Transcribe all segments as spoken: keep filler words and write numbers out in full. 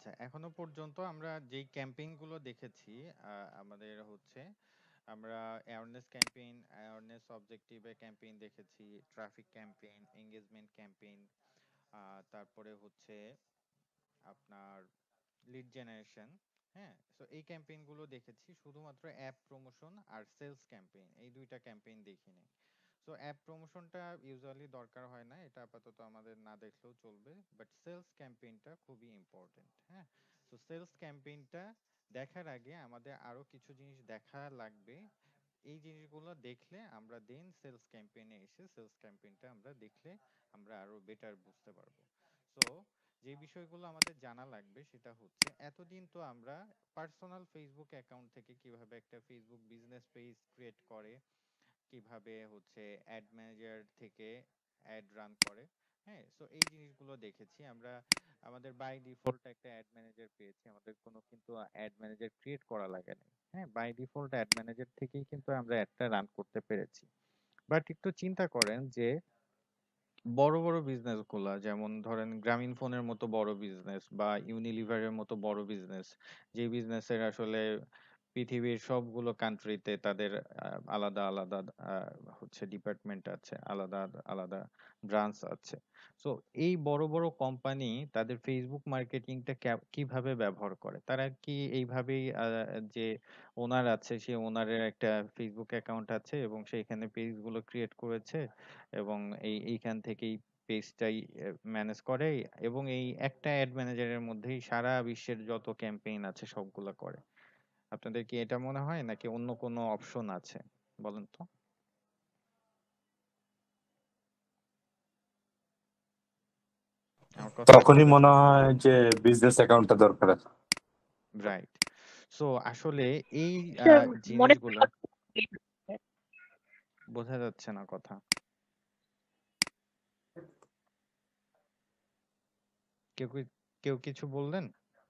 আচ্ছা, এখনো পর্যন্ত আমরা যেই ক্যাম্পেইন গুলো দেখেছি, আহ, আমাদের হচ্ছে আমরা অ্যাওয়ারনেস ক্যাম্পেইন, অ্যাওয়ারনেস অবজেক্টিভে ক্যাম্পেইন দেখেছি, ট্রাফিক ক্যাম্পেইন, এঙ্গেজমেন্ট ক্যাম্পেইন, তারপরে হচ্ছে আপনার লিড জেনারেশন। হ্যাঁ, তো এই ক্যাম্পেইন গুলো দেখেছি। শুধুমাত্র অ্যাপ প্রমোশন আর সেলস ক্যাম্পেইন, এই দুইটা ক্যাম্পেইন দেখিনি। সো অ্যাপ প্রমোশনটা ইউজুয়ালি দরকার হয় না, এটা আপাতত আমাদের না দেখলেও চলবে, বাট সেলস ক্যাম্পেইনটা খুবই ইম্পর্টেন্ট। হ্যাঁ, সো সেলস ক্যাম্পেইনটা দেখার আগে আমাদের আরো কিছু জিনিস দেখা লাগবে। এই জিনিসগুলো দেখলে আমরা দেন সেলস ক্যাম্পেইনে এসে সেলস ক্যাম্পেইনটা আমরা দেখলে আমরা আরো বেটার বুঝতে পারবো। সো যে বিষয়গুলো আমাদের জানা লাগবে সেটা হচ্ছে, এতদিন তো আমরা পার্সোনাল ফেসবুক অ্যাকাউন্ট থেকে কিভাবে একটা ফেসবুক বিজনেস পেজ ক্রিয়েট করে, কিভাবে হচ্ছে অ্যাড ম্যানেজার থেকে অ্যাড রান করে। হ্যাঁ, সো এই জিনিসগুলো দেখেছি আমরা। আমাদের বাই ডিফল্ট একটা অ্যাড ম্যানেজার পেয়েছি, আমাদের কোনো কিন্তু অ্যাড ম্যানেজার ক্রিয়েট করা লাগে না। হ্যাঁ, বাই ডিফল্ট অ্যাড ম্যানেজার থেকেই কিন্তু আমরা অ্যাডটা রান করতে পেরেছি। বাট একটু চিন্তা করেন যে বড় বড় বিজনেস গুলা, যেমন ধরেন গ্রামীণ ফোনের মতো বড় বিজনেস বা ইউনিলিভারের মতো বড় বিজনেস, যে বিজনেসের আসলে পৃথিবীর সবগুলো কান্ট্রিতে তাদের আহ, আলাদা আলাদা আহ, হচ্ছে ডিপার্টমেন্ট আছে, আলাদা আলাদা ব্রাঞ্চ আছে। সো এই বড় বড় কোম্পানি তাদের ফেসবুক মার্কেটিংটা কিভাবে ব্যবহার করে? তারা কি এইভাবেই আহ, যে ওনার আছে, সেই ওনারের একটা ফেসবুক অ্যাকাউন্ট আছে এবং সেইখানে পেজগুলো ক্রিয়েট করেছে এবং এই এইখান থেকেই পেজটাই ম্যানেজ করে, এবং এই একটা অ্যাড ম্যানেজারের মধ্যেই সারা বিশ্বের যত ক্যাম্পেইন আছে সবগুলো করে? আপনাদের কি এটা মনে হয়, নাকি অন্য কোনো অপশন আছে? বলেন তো। আমার কথা তখনই বুঝতেছেন? মনে হয় যে বিজনেস অ্যাকাউন্টটা দরকার আছে। রাইট। সো আসলে এই স্যার, আহ, মনে জিনিসগুলা বোঝা যাচ্ছে না কথা। কেউ কি- কেউ কিছু বললেন?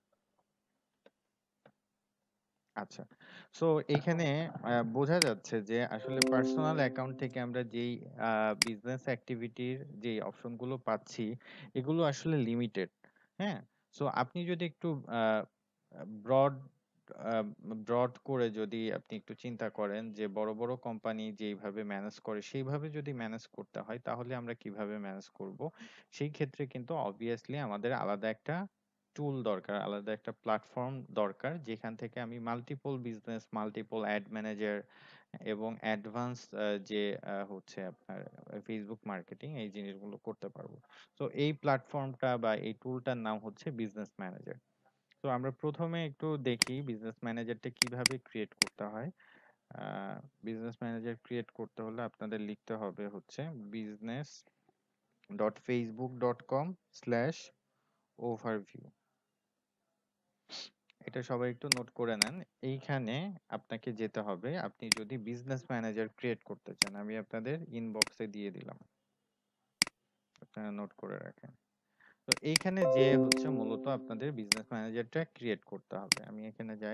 আচ্ছা, সো এখানে আহ, বোঝা যাচ্ছে যে আসলে পার্সোনাল অ্যাকাউন্ট থেকে আমরা যেই বিজনেস অ্যাক্টিভিটির যে অপশনগুলো পাচ্ছি, এগুলো আসলে লিমিটেড। হ্যাঁ, সো আপনি যদি একটু ব্রড ব্রড করে যদি আপনি একটু চিন্তা করেন যে বড় বড় কোম্পানি যেইভাবে ম্যানেজ করে সেইভাবে যদি ম্যানেজ করতে হয়, তাহলে আমরা কিভাবে ম্যানেজ করব? সেই ক্ষেত্রে কিন্তু অবভিয়াসলি আমাদের আলাদা একটা টুল দরকার, আলাদা একটা প্ল্যাটফর্ম দরকার, যেখান থেকে আমি multiple business, multiple ad manager এবং অ্যাডভান্স যে আহ, হচ্ছে আপনার ফেসবুক মার্কেটিং, এই জিনিসগুলো করতে পারবো। তো এই প্ল্যাটফর্মটা বা এই টুলটার নাম হচ্ছে বিজনেস ম্যানেজার। তো আমরা প্রথমে একটু দেখি বিজনেস ম্যানেজারটা কিভাবে ক্রিয়েট করতে হয়। বিজনেস ম্যানেজার ক্রিয়েট করতে হলে আপনাদের লিখতে হবে হচ্ছে business dot Facebook dot com slash overview. এটা সবাই একটু নোট করে নেন। এইখানে আপনাকে যেতে হবে আপনি যদি বিজনেস ম্যানেজার ক্রিয়েট করতে চান। আমি আপনাদের ইনবক্সে দিয়ে দিলাম, আপনারা নোট করে রাখেন। তো এইখানে যে হচ্ছে মূলত আপনাদের বিজনেস ম্যানেজারটা ক্রিয়েট করতে হবে। আমি এখানে যাই।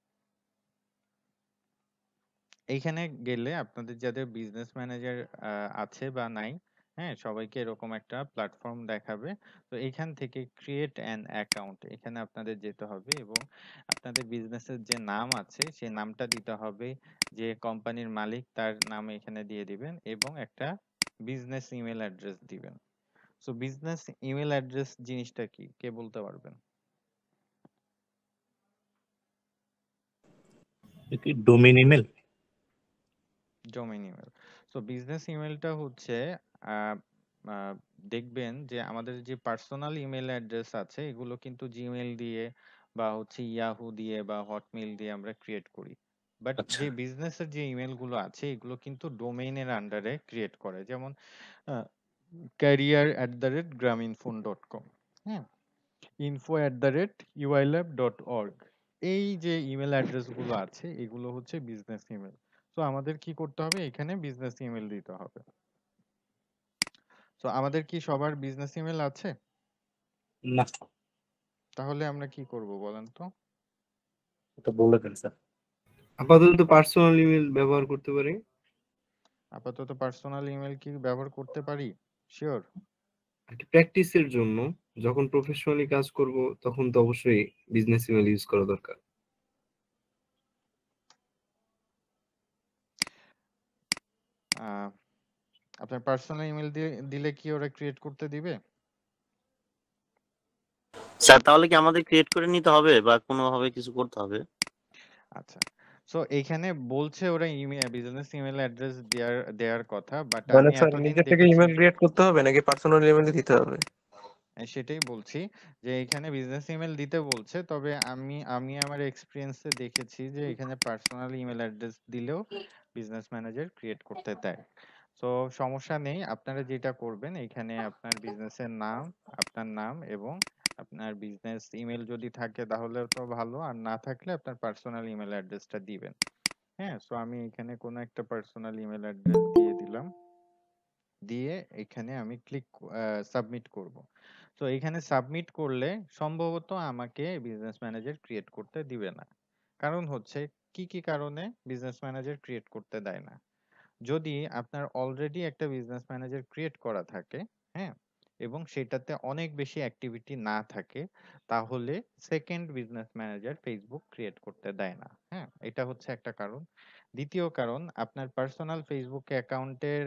এইখানে গেলে আপনাদের যাদের বিজনেস ম্যানেজার আছে বা নাই, হ্যাঁ, সবাইকে এরকম একটা প্ল্যাটফর্ম দেখাবে। তো এখান থেকে ক্রিয়েট অ্যান অ্যাকাউন্ট, এখানে আপনাদের যেতে হবে এবং আপনাদের বিজনেসের যে নাম আছে সেই নামটা দিতে হবে, যে কোম্পানির মালিক তার নাম এখানে দিয়ে দিবেন এবং একটা বিজনেস ইমেল অ্যাড্রেস দিবেন। সো বিজনেস ইমেল অ্যাড্রেস জিনিসটা কি, কে বলতে পারবেন? কি domain email? Domain email. So business ইমেলটা হচ্ছে আহ, আহ, দেখবেন যে আমাদের যে পার্সোনাল ইমেল অ্যাড্রেস আছে এগুলো কিন্তু জিমেল দিয়ে বা হচ্ছে ইয়াহু দিয়ে বা হটমেল দিয়ে আমরা ক্রিয়েট করি। বাট আচ্ছা, যে বিজনেসের যে ইমেল গুলো আছে এগুলো কিন্তু ডোমেইনের আন্ডারে ক্রিয়েট করে, যেমন career at the rate Grameenphone dot com, হ্যাঁ, info at the rate UI lab dot org. এই যে ইমেল অ্যাড্রেস গুলো আছে এগুলো হচ্ছে বিজনেস ইমেল। তো আমাদের কি করতে হবে, এখানে বিজনেস ইমেল দিতে হবে। তো আমাদের কি সবার বিজনেস ইমেল আছে? না, তাহলে আমরা কি করব বলেন তো? এটা বলে দেন স্যার। আপাতত পার্সোনাল ইমেল ব্যবহার করতে পারি। আপাতত পার্সোনাল ইমেল কি ব্যবহার করতে পারি? শিওর? প্র্যাকটিসের জন্য যখন প্রফেশনালি কাজ করব তখন তো অবশ্যই বিজনেস ইমেল ইউজ করা দরকার। আহ, আপনার পার্সোনাল ইমেল দিলে কি ওরা ক্রিয়েট করতে দিবে? স্যার তাহলে কি আমাদের ক্রিয়েট করে নিতে হবে বা কোনোভাবে কিছু করতে হবে? আচ্ছা, সো এইখানে বলছে ওরা ইমেল বিজনেস ইমেল অ্যাড্রেস দেওয়ার দেওয়ার কথা, বাট মানে আমি স্যার এতদিন নিজে থেকে দেখেছি, ইমেল ক্রিয়েট করতে হবে নাকি পার্সোনাল ইমেল দিতে হবে? হ্যাঁ, সেটাই বলছি যে এখানে বিজনেস ইমেল দিতে বলছে, তবে আমি আমি আমার এক্সপিরিয়েন্সে দেখেছি যে এখানে পার্সোনাল ইমেল অ্যাড্রেস দিলেও বিজনেস ম্যানেজার ক্রিয়েট করতে দেয়। তো সমস্যা নেই, আপনারা যেটা করবেন এখানে আপনার বিজনেসের নাম, আপনার নাম এবং আপনার বিজনেস ইমেল যদি থাকে তাহলে তো ভালো, আর না থাকলে আপনার পার্সোনাল ইমেল অ্যাড্রেসটা দিবেন। হ্যাঁ, সো আমি এখানে কোনো একটা পার্সোনাল ইমেল অ্যাড্রেস দিয়ে দিলাম, দিয়ে এখানে আমি ক্লিক সাবমিট করব। তো এখানে সাবমিট করলে সম্ভবত আমাকে বিজনেস ম্যানেজার ক্রিয়েট করতে দিবে না। কারণ হচ্ছে, কি কি কারণে বিজনেস ম্যানেজার ক্রিয়েট করতে দেয় না? যদি আপনার অলরেডি একটা বিজনেস ম্যানেজার ক্রিয়েট করা থাকে, হ্যাঁ, এবং সেটাতে অনেক বেশি অ্যাক্টিভিটি না থাকে, তাহলে second business manager Facebook create করতে দেয় না। হ্যাঁ, এটা হচ্ছে একটা কারণ। দ্বিতীয় কারণ, আপনার পার্সোনাল ফেসবুক অ্যাকাউন্টের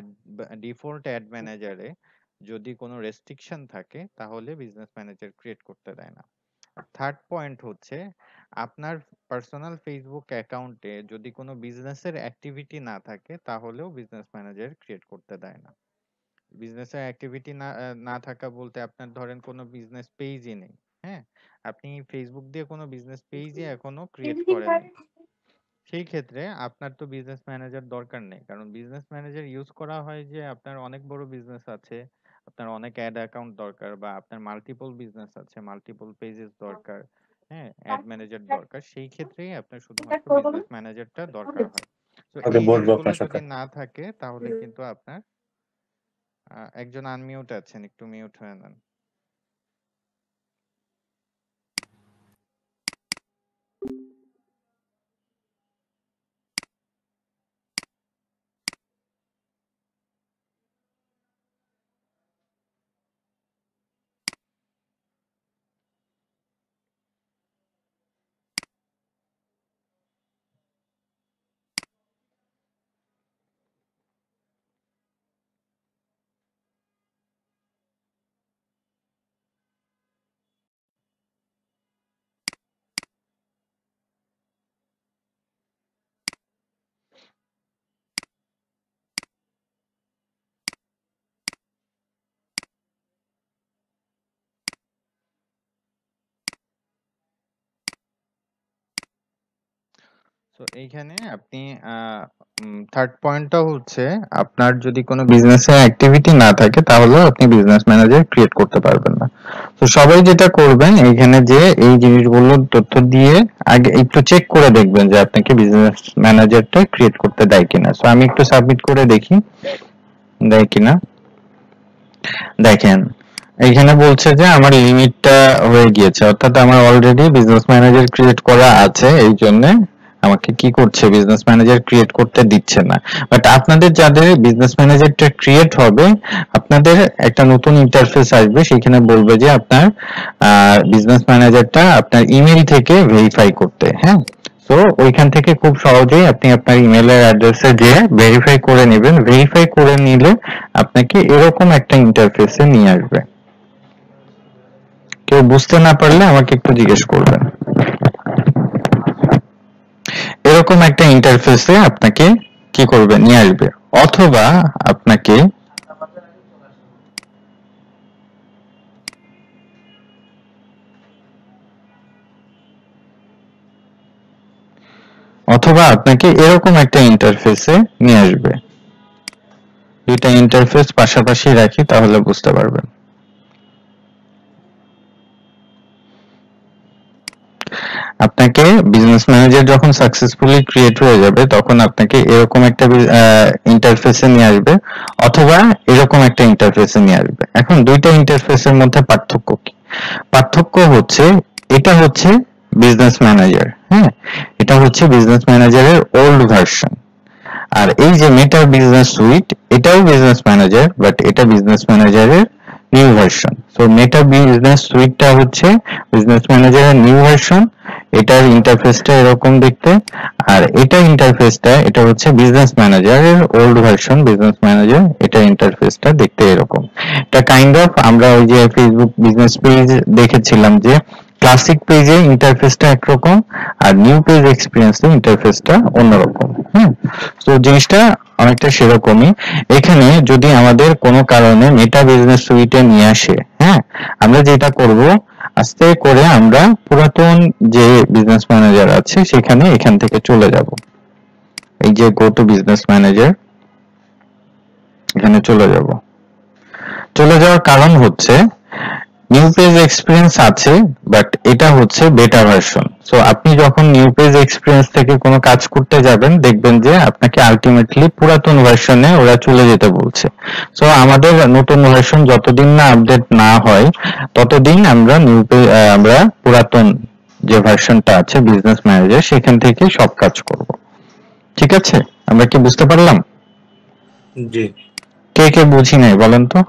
ডিফল্ট অ্যাড ম্যানেজারে যদি কোনো রেস্ট্রিকশন থাকে তাহলে বিজনেস ম্যানেজার ক্রিয়েট করতে দেয় না। থার্ড পয়েন্ট হচ্ছে, আপনার পার্সোনাল ফেসবুক অ্যাকাউন্টে যদি কোনো বিজনেসের অ্যাক্টিভিটি না থাকে তাহলেও বিজনেস ম্যানেজার ক্রিয়েট করতে দেয় না। বিজনেসের অ্যাক্টিভিটি না আহ, না থাকা বলতে আপনার ধরেন কোনো বিজনেস পেজই নেই, হ্যাঁ, আপনি ফেসবুক দিয়ে কোনো বিজনেস পেজই এখনো ক্রিয়েট করেননি, সেই ক্ষেত্রে আপনার তো বিজনেস ম্যানেজার দরকার নেই। কারণ বিজনেস ম্যানেজার ইউজ করা হয় যে আপনার অনেক বড় বিজনেস আছে, আপনার অনেক অ্যাড অ্যাকাউন্ট দরকার, বা আপনার মাল্টিপল বিজনেস আছে, মাল্টিপল পেজেস দরকার, হ্যাঁ, অ্যাড ম্যানেজার দরকার, সেই ক্ষেত্রেই আপনার শুধুমাত্র বিজনেস ম্যানেজারটা দরকার হয়। তো ওকে, এই বসবো জিনিসগুলো আপনার সাথে। যদি না থাকে তাহলে কিন্তু আপনার আহ, একজন আনমিউট আছেন, একটু মিউট হয়ে নেন। তো এইখানে আপনি থার্ড পয়েন্টটা হচ্ছে, আপনার যদি কোনো বিজনেসের অ্যাক্টিভিটি না থাকে তাহলেও আপনি বিজনেস ম্যানেজার ক্রিয়েট করতে পারবেন না। তো সবাই যেটা করবেন, এইখানে যে এই জিনিসগুলোর তথ্য দিয়ে আগে একটু চেক করে দেখবেন যে আপনাকে বিজনেস ম্যানেজারটা ক্রিয়েট করতে দেয় কিনা। সো আমি একটু সাবমিট করে দেখি দেয় কিনা। দেখেন, এখানে বলছে যে আমার লিমিটটা হয়ে গিয়েছে, অর্থাৎ আমার অলরেডি বিজনেস ম্যানেজার ক্রিয়েট করা আছে, এই জন্য আমাকে কি করছে, বিজনেস ম্যানেজার ক্রিয়েট করতে দিচ্ছে না। বাট আপনাদের যাদের বিজনেস ম্যানেজারটা ক্রিয়েট হবে, আপনাদের একটা নতুন ইন্টারফেস আসবে, সেখানে বলবে যে আপনার বিজনেস ম্যানেজারটা আপনার ইমেল থেকে ভেরিফাই করতে। হ্যাঁ, তো ওইখান থেকে খুব সহজেই আপনি আপনার ইমেলের অ্যাড্রেসে গিয়ে ভেরিফাই করে নেবেন। ভেরিফাই করে নিলে আপনাকে এরকম একটা ইন্টারফেসে নিয়ে আসবে। কেউ বুঝতে না পারলে আমাকে একটু জিজ্ঞেস করবেন। এরকম একটা ইন্টারফেসে আপনাকে কি করবে, নিয়ে আসবে। অথবা আপনাকে অথবা আপনাকে এরকম একটা ইন্টারফেসে নিয়ে আসবে। দুইটা ইন্টারফেস পাশাপাশি রাখি তাহলে বুঝতে পারবেন। আপনাকে বিজনেস ম্যানেজার যখন সাকসেসফুলি ক্রিয়েট হয়ে যাবে তখন আপনাকে এরকম একটা ইন্টারফেসে নিয়ে আসবে, অথবা এরকম একটা ইন্টারফেসে নিয়ে আসবে। এখন দুইটা ইন্টারফেসের মধ্যে পার্থক্য কি? পার্থক্য হচ্ছে, এটা হচ্ছে বিজনেস ম্যানেজার, হ্যাঁ, এটা হচ্ছে বিজনেস ম্যানেজারের ওল্ড ভার্সন। আর এই যে মেটা বিজনেস সুইট, এটাও বিজনেস ম্যানেজার, বাট এটা বিজনেস ম্যানেজারের new version. So Meta business সুইটটা হচ্ছে বিজনেস ম্যানেজারের নিউ ভার্সন, এটার ইন্টারফেসটা এরকম দেখতে, আর এটা ইন্টারফেসটা এটা হচ্ছে বিজনেস ম্যানেজারের ওল্ড ভার্সন বিজনেস ম্যানেজার, এটা ইন্টারফেসটা দেখতে এরকম। এটা কাইন্ড অফ আমরা ওই যে ফেসবুক বিজনেস পেজ দেখেছিলাম যে ক্লাসিক পেজে ইন্টারফেসটা একরকম আর নিউ পেজ এক্সপিরিয়েন্সে ইন্টারফেসটা অন্যরকম। হুম, তো জিনিসটা অনেকটা সেরকমই। এখানে যদি আমাদের কোনো কারণে মেটা বিজনেস সুইটে নিয়ে আসে, হ্যাঁ, আমরা যেটা করব আস্তে করে আমরা পুরাতন যে বিজনেস ম্যানেজার আছে সেখানে এখান থেকে চলে যাব। এই যে গো টু বিজনেস ম্যানেজার, এখানে চলে যাব। চলে যাওয়ার কারণ হচ্ছে নিউ পেজ এক্সপিরিয়েন্স আছে বাট এটা হচ্ছে বেটা ভার্সন। সো আপনি যখন নিউ পেজ এক্সপিরিয়েন্স থেকে কোনো কাজ করতে যাবেন দেখবেন যে আপনাকে আলটিমেটলি পুরাতন ভার্সনে ওরা চলে যেতে বলছে। সো আমাদের নতুন ভার্সন যতদিন না আপডেট না হয় ততদিন আমরা নিউ পেজ আমরা পুরাতন যে ভার্সনটা আছে বিজনেস ম্যানেজার সেখান থেকে সব কাজ করব। ঠিক আছে, আমরা কি বুঝতে পারলাম? জি। কে কে বুঝি নাই বলেন তো?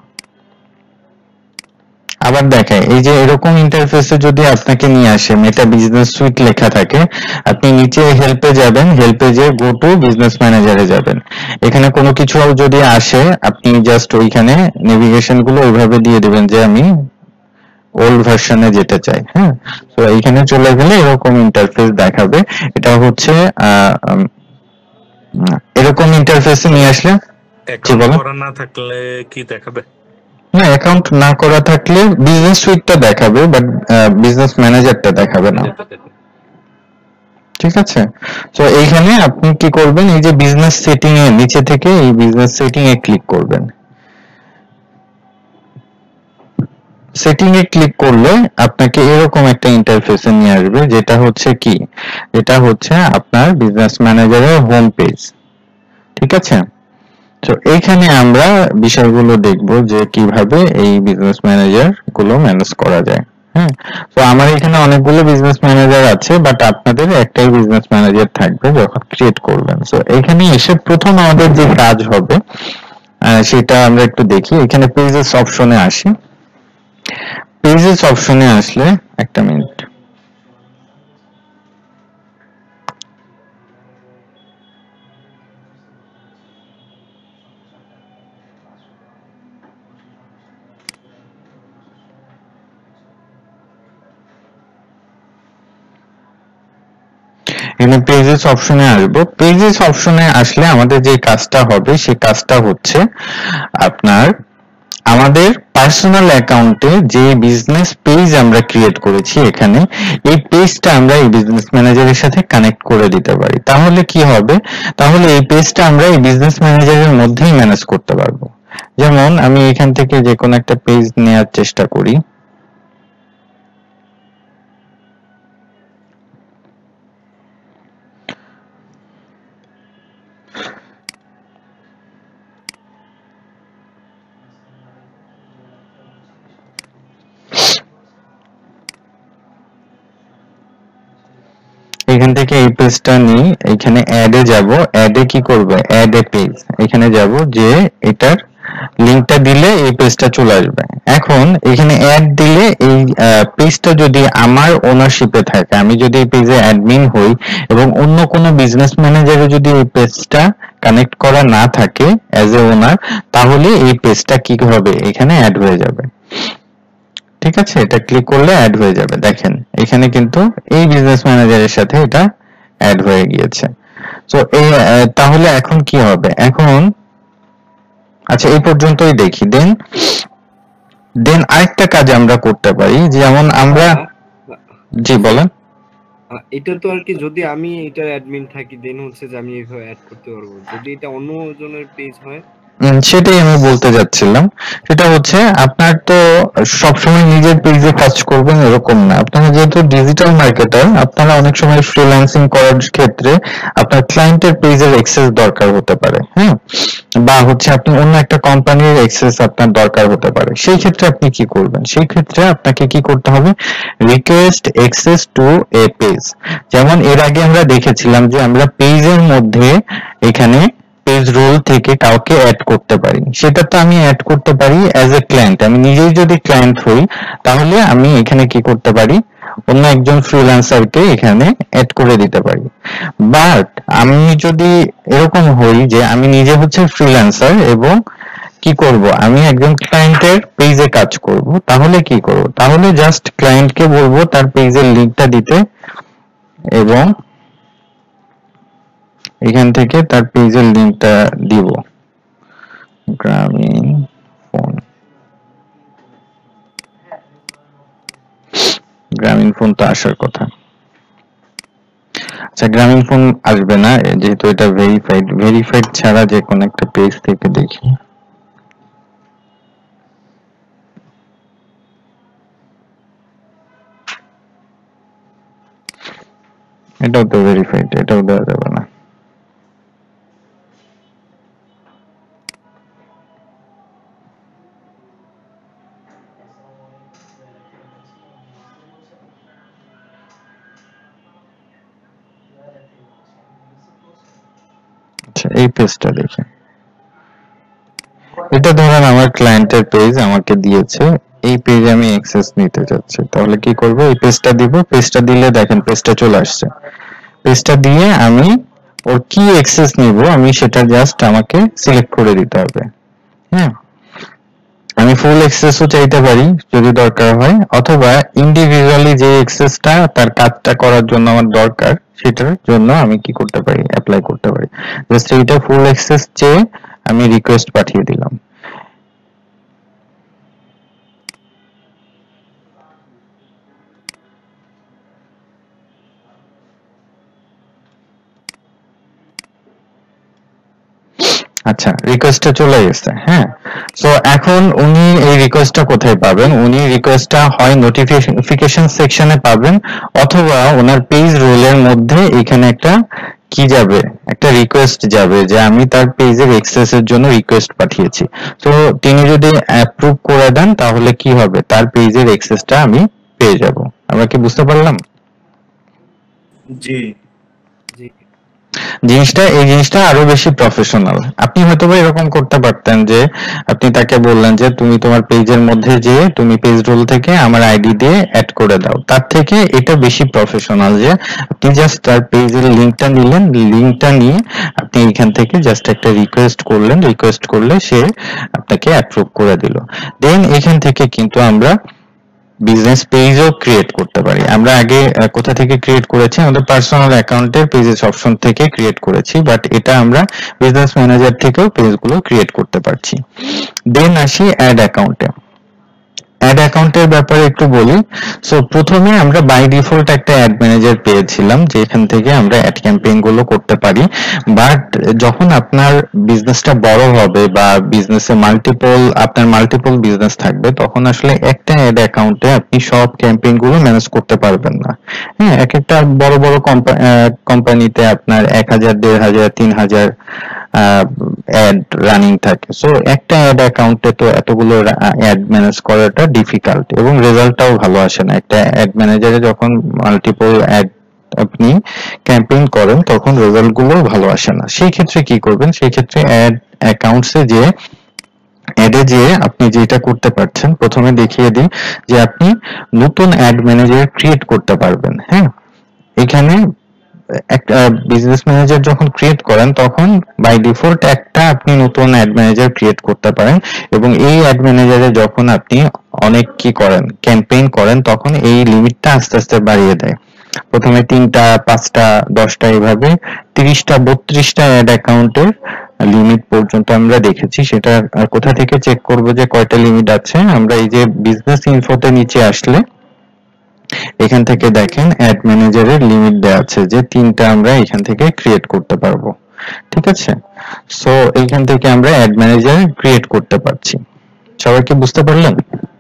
আবার দেখেন এই যে এরকম ইন্টারফেসে যদি আপনাকে নিয়ে আসে মেটা বিজনেস সুইট লেখা থাকে, আপনি নিচে হেল্পে যাবেন, হেল্পে যে গো টু বিজনেস ম্যানেজারে যাবেন। এখানে কোনো কিছু যদি আসে আপনি জাস্ট ওইখানে নেভিগেশন গুলো ওইভাবে দিয়ে দিবেন যে আমি ওল্ড ভার্সনে যেতে চাই। হ্যাঁ, তো এইখানে চলে গেলে এরকম ইন্টারফেস দেখাবে। এটা হচ্ছে আহ এরকম ইন্টারফেসে নিয়ে আসলে অ্যাকাউন্ট করা না থাকলে কি দেখাবে? না, অ্যাকাউন্ট না করা থাকলে বিজনেস সুইটটা দেখাবে বাট বিজনেস ম্যানেজারটা দেখাবে না। ঠিক আছে, তো এইখানে আপনি কি করবেন, এই যে বিজনেস সেটিং এর নিচে থেকে এই বিজনেস সেটিং এ ক্লিক করবেন। সেটিং এ ক্লিক করলে আপনাকে এরকম একটা ইন্টারফেসে নিয়ে আসবে, যেটা হচ্ছে কি, এটা হচ্ছে আপনার বিজনেস ম্যানেজারের হোম পেজ। ঠিক আছে, তো এইখানে আমরা বিষয়গুলো দেখব যে কিভাবে এই বিজনেস ম্যানেজার গুলো ম্যানেজ করা যায়। হ্যাঁ, তো আমার এখানে অনেকগুলো বিজনেস ম্যানেজার আছে বাট আপনাদের একটাই বিজনেস ম্যানেজার থাকবে যখন ক্রিয়েট করবেন। তো এখানে এসে প্রথম আমাদের যে কাজ হবে সেটা আমরা একটু দেখি। এখানে পেজেস অপশনে আসি। পেজেস অপশনে আসলে একটা মিনিট, এখানে পেজেস অপশনে আসবো। পেজেস অপশনে আসলে আমাদের যে কাজটা হবে সেই কাজটা হচ্ছে আপনার আমাদের পার্সোনাল অ্যাকাউন্টে যে বিজনেস পেজ আমরা ক্রিয়েট করেছি এখানে, এই পেজটা আমরা এই বিজনেস ম্যানেজারের সাথে কানেক্ট করে দিতে পারি। তাহলে কি হবে, তাহলে এই পেজটা আমরা এই বিজনেস ম্যানেজারের মধ্যেই ম্যানেজ করতে পারবো। যেমন আমি এখান থেকে যে কোনো একটা পেজ নেওয়ার চেষ্টা করি। এখান থেকে এই পেজটা নিই, এখানে অ্যাডে যাব। অ্যাডে কি করব, অ্যাড এ পেজ, এখানে যাব যে এটার লিংকটা দিলে এই পেজটা চলে আসবে। এখন এখানে অ্যাড দিলে এই পেজটা যদি আমার ওনারশিপে থাকে, আমি যদি এই পেজে অ্যাডমিন হই এবং অন্য কোনো বিজনেস ম্যানেজারে যদি এই পেজটা কানেক্ট করা না থাকে অ্যাজ এ ওনার, তাহলে এই পেজটা কি হবে, এখানে অ্যাড হয়ে যাবে। ঠিক আছে, এটা ক্লিক করলে অ্যাড হয়ে যাবে। দেখেন এখানে কিন্তু এই বিজনেস ম্যানেজারের সাথে এটা অ্যাড হয়ে গিয়েছে। তো এই তাহলে এখন কি হবে, এখন আচ্ছা এই পর্যন্তই দেখি। দেন দেন আরেকটা কাজ আমরা করতে পারি, যেমন আমরা, জি বলেন। এটা তো আর কি, যদি আমি এটার অ্যাডমিন থাকি দেন হচ্ছে যে আমি এইভাবে অ্যাড করতে পারবো। যদি এটা অন্য জনের পেজ হয়, সেটাই আমি বলতে যাচ্ছিলাম। সেটা হচ্ছে আপনার তো সবসময় নিজের পেজে কাজ করবেন এরকম না। আপনারা যেহেতু ডিজিটাল মার্কেটার, আপনারা অনেক সময় ফ্রিল্যান্সিং করার ক্ষেত্রে আপনার ক্লায়েন্টের পেজের অ্যাক্সেস দরকার হতে পারে, হ্যাঁ, বা হচ্ছে আপনি অন্য একটা কোম্পানির অ্যাক্সেস আপনার দরকার হতে পারে। সেই ক্ষেত্রে আপনি কি করবেন, সেই ক্ষেত্রে আপনাকে কি করতে হবে, request access to a page. যেমন এর আগে আমরা দেখেছিলাম যে আমরা পেজের মধ্যে এখানে পেজ রোল থেকে কাউকে অ্যাড করতে পারি, সেটা তো আমি অ্যাড করতে পারি অ্যাজ এ ক্লায়েন্ট। আমি নিজেই যদি ক্লায়েন্ট হই তাহলে আমি এখানে কি করতে পারি, অন্য একজন ফ্রিল্যান্সারকে এখানে অ্যাড করে দিতে পারি। বাট আমি যদি এরকম হই যে আমি নিজে হচ্ছে ফ্রিল্যান্সার এবং কি করব, আমি একজন ক্লায়েন্টের পেজে কাজ করব, তাহলে কি করব, তাহলে জাস্ট ক্লায়েন্টকে বলবো তার পেজের লিংকটা দিতে এবং এখান থেকে তার পেজের লিংকটা দিব। গ্রামীণ ফোন, গ্রামীণ ফোন তো আসার কথা। আচ্ছা, গ্রামীণ ফোন আসবে না যেহেতু এটা ভেরিফাইড। ভেরিফাইড ছাড়া যে কোনো একটা পেজ থেকে দেখি। এটাও তো ভেরিফাইড, এটাও দেওয়া যাবে না। আচ্ছা, এই পেজটা দেখি। এটা ধরেন আমার ক্লায়েন্টের পেজ আমাকে দিয়েছে, এই পেজে আমি অ্যাক্সেস নিতে চাচ্ছি, তাহলে কি করব, এই পেজটা দিব। পেজটা দিলে দেখেন পেজটা চলে আসছে। পেজটা দিয়ে আমি ওর কি অ্যাক্সেস নিব আমি সেটা জাস্ট আমাকে সিলেক্ট করে দিতে হবে। হ্যাঁ, আমি ফুল অ্যাক্সেসও চাইতে পারি যদি দরকার হয়, অথবা ইন্ডিভিজুয়ালি যে অ্যাক্সেসটা তার কাজটা করার জন্য আমার দরকার সেটার জন্য আমি কি করতে পারি, অ্যাপ্লাই করতে পারি। জাস্ট এইটা ফুল অ্যাক্সেস চেয়ে আমি রিকোয়েস্ট পাঠিয়ে দিলাম। আচ্ছা, রিকোয়েস্টটা চলে গেছে। হ্যাঁ, সো এখন উনি এই রিকোয়েস্টটা কোথায় পাবেন, উনি রিকোয়েস্টটা হয় নোটিফিকেশন সেকশনে পাবেন, অথবা ওনার পেজ রোলের মধ্যে এখানে একটা কি যাবে, একটা রিকোয়েস্ট যাবে যে আমি তার পেজের অ্যাক্সেস এর জন্য রিকোয়েস্ট পাঠিয়েছি। তো তিনি যদি অ্যাপ্রুভ করে দেন তাহলে কি হবে, তার পেজের অ্যাক্সেসটা আমি পেয়ে যাব। আমরা কি বুঝতে পারলাম? জি জিনিসটা, এই জিনিসটা আরো বেশি প্রফেশনাল। আপনি হয়তো বা এরকম করতে পারতেন যে আপনি তাকে বললেন যে তুমি তোমার পেজের মধ্যে যে তুমি পেজ রোল থেকে আমার আইডি দিয়ে অ্যাড করে দাও। তার থেকে এটা বেশি প্রফেশনাল যে আপনি জাস্ট তার পেজের লিংকটা নিলেন, লিংকটা নিয়ে আপনি এখান থেকে জাস্ট একটা রিকোয়েস্ট করলেন, রিকোয়েস্ট করলে সে আপনাকে অ্যাপ্রুভ করে দিল। দেন এখান থেকে কিন্তু আমরা বিজনেস পেজও ক্রিয়েট করতে পারি। আমরা আগে কোথা থেকে ক্রিয়েট করেছি, আমাদের পার্সোনাল অ্যাকাউন্টের পেজেস অপশন থেকে ক্রিয়েট করেছি, বাট এটা আমরা বিজনেস ম্যানেজার থেকেও পেজগুলো ক্রিয়েট করতে পারছি। দেন আসি অ্যাড অ্যাকাউন্টে। অ্যাড অ্যাকাউন্টের ব্যাপারে একটু বলি। সো প্রথমে আমরা বাই ডিফল্ট একটা অ্যাড ম্যানেজার পেয়েছিলাম যেখান থেকে আমরা অ্যাড ক্যাম্পেইন গুলো করতে পারি। বাট যখন আপনার বিজনেসটা বড় হবে বা বিজনেসে মাল্টিপল আপনার মাল্টিপল বিজনেস থাকবে, তখন আসলে একটা অ্যাড অ্যাকাউন্টে আপনি সব ক্যাম্পেইন গুলো ম্যানেজ করতে পারবেন না। হ্যাঁ, এক একটা বড় বড় কোম্পানিতে আপনার এক হাজার দেড় হাজার তিন হাজার অ্যাড রানিং থাকে। সো একটা অ্যাড অ্যাকাউন্টে তো এতগুলো অ্যাড ম্যানেজ করাটা ডিফিকাল্ট এবং রেজাল্টটাও ভালো আসে না। একটা অ্যাড ম্যানেজারে যখন মাল্টিপল অ্যাড আপনি ক্যাম্পেইন করেন তখন রেজাল্ট গুলো ভালো আসে না। সেই ক্ষেত্রে কি করবেন, সেই ক্ষেত্রে অ্যাড অ্যাকাউন্টসে যে অ্যাডে যে আপনি যেটা করতে পারছেন, প্রথমে দেখিয়ে দিই যে আপনি নতুন অ্যাড ম্যানেজার ক্রিয়েট করতে পারবেন। হ্যাঁ, এখানে একটা বিজনেস ম্যানেজার যখন ক্রিয়েট করেন তখন বাই ডিফল্ট একটা আপনি নতুন অ্যাড ম্যানেজার ক্রিয়েট করতে পারেন, এবং এই অ্যাড ম্যানেজারে যখন আপনি অনেক কি করেন ক্যাম্পেইন করেন তখন এই লিমিটটা আস্তে আস্তে বাড়িয়ে দেয়। প্রথমে তিনটা, পাঁচটা, দশটা, এভাবে তিরিশটা বত্রিশটা অ্যাড অ্যাকাউন্টের লিমিট পর্যন্ত আমরা দেখেছি। সেটা কোথা থেকে চেক করব যে কয়টা লিমিট আছে, আমরা এই যে বিজনেস ইনফোতে নিচে আসলে এখান থেকে দেখেন অ্যাড ম্যানেজারের লিমিট দেওয়া আছে যে তিনটা আমরা এখান থেকে ক্রিয়েট করতে পারবো। ঠিক আছে, সো এখান থেকে আমরা অ্যাড ম্যানেজার ক্রিয়েট করতে পারছি। সবাই কি বুঝতে পারলেন?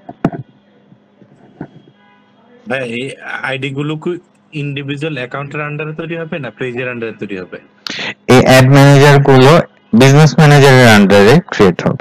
ভাই এই আইডি গুলো কি ইন্ডিভিজুয়াল অ্যাকাউন্টের আন্ডারে তৈরি হবে না পেজের আন্ডারে তৈরি হবে? এই অ্যাড ম্যানেজার গুলো বিজনেস ম্যানেজারের আন্ডারে ক্রিয়েট হবে।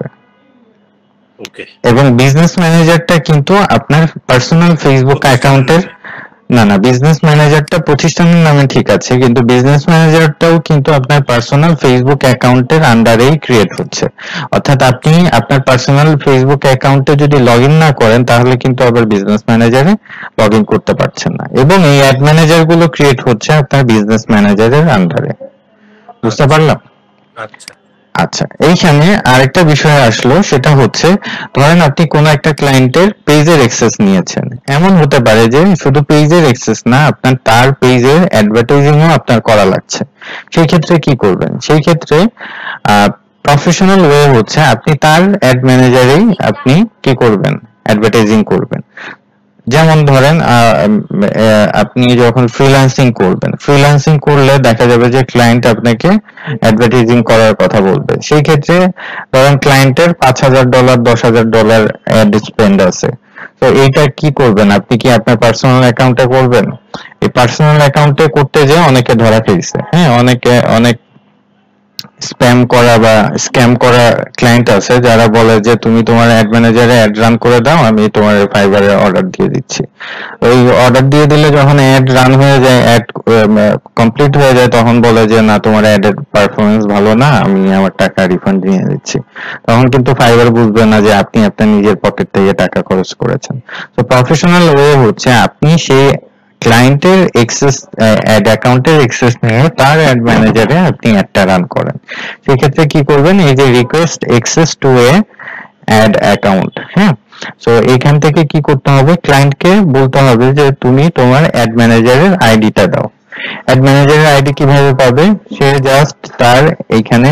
ওকে, এবং বিজনেস ম্যানেজারটা কিন্তু আপনার পার্সোনাল ফেসবুক অ্যাকাউন্টের না না বিজনেস ম্যানেজারটা প্রতিষ্ঠানের নামে ঠিক আছে, কিন্তু বিজনেস ম্যানেজারটাও কিন্তু আপনার পার্সোনাল ফেসবুক অ্যাকাউন্টের আন্ডারেই ক্রিয়েট হচ্ছে। অর্থাৎ আপনি আপনার পার্সোনাল ফেসবুক অ্যাকাউন্টে যদি লগ ইন না করেন তাহলে কিন্তু আবার বিজনেস ম্যানেজারে লগ ইন করতে পারছেন না, এবং এই অ্যাড ম্যানেজার গুলো ক্রিয়েট হচ্ছে আপনার বিজনেস ম্যানেজারের আন্ডারে। বুঝতে পারলাম? আচ্ছা আচ্ছা, এইখানে আরেকটা বিষয় আসলো, সেটা হচ্ছে ধরেন আপনি কোন একটা ক্লায়েন্টের পেজের অ্যাক্সেস নিয়েছেন। এমন হতে পারে যে শুধু পেজের অ্যাক্সেস না, আপনার তার পেজের অ্যাডভার্টাইজিংও আপনার করা লাগছে। সেই ক্ষেত্রে কি করবেন? সেই ক্ষেত্রে প্রফেশনাল ওয়ে হচ্ছে আপনি তার অ্যাড ম্যানেজারেই আপনি কি করবেন, অ্যাডভার্টাইজিং করবেন। যেমন ধরেন আপনি যখন ফ্রিল্যান্সিং করবেন, ফ্রিল্যান্সিং করলে দেখা যাবে যে ক্লায়েন্ট আপনাকে অ্যাডভার্টাইজিং করার কথা বলবে। সেই ক্ষেত্রে ধরেন ক্লায়েন্টের পাঁচ হাজার ডলার দশ হাজার ডলার অ্যাড স্পেন্ড আছে, তো এইটা কি করবেন? আপনি কি আপনার পার্সোনাল অ্যাকাউন্টে করবেন? এই পার্সোনাল অ্যাকাউন্টে করতে যে অনেকে ধরা খেয়েছে, হ্যাঁ, অনেকে অনেক স্প্যাম করা বা স্ক্যাম করা ক্লায়েন্ট আছে যারা বলে যে তুমি তোমার অ্যাড ম্যানেজারে অ্যাড রান করে দাও, আমি তোমার ফাইবারে অর্ডার দিয়ে দিচ্ছি। ওই অর্ডার দিয়ে দিলে যখন অ্যাড রান হয়ে যায়, অ্যাড কমপ্লিট হয়ে যায়, তখন বলে যে না তোমার অ্যাডের পারফরমেন্স ভালো না, আমি আমার টাকা রিফান্ড নিয়ে দিচ্ছি। তখন কিন্তু ফাইবার বুঝবে না যে আপনি আপনার নিজের পকেট থেকে টাকা খরচ করেছেন। তো প্রফেশনাল ওয়ে হচ্ছে আপনি সেই ক্লায়েন্টের এক্সেস অ্যাড অ্যাকাউন্টের এক্সেস নিয়ে তার অ্যাড ম্যানেজারে আপনি অ্যাডটা রান করেন। সেক্ষেত্রে কি করবেন? এই যে request access to a ad account, হ্যাঁ, সো এখান থেকে কি করতে হবে? ক্লায়েন্টকে বলতে হবে যে তুমি তোমার অ্যাড ম্যানেজারের আইডিটা দাও। অ্যাড ম্যানেজারের আইডি কিভাবে পাবে? সে জাস্ট তার এইখানে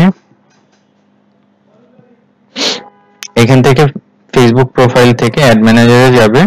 এখান থেকে ফেসবুক প্রোফাইল থেকে অ্যাড ম্যানেজারে যাবে,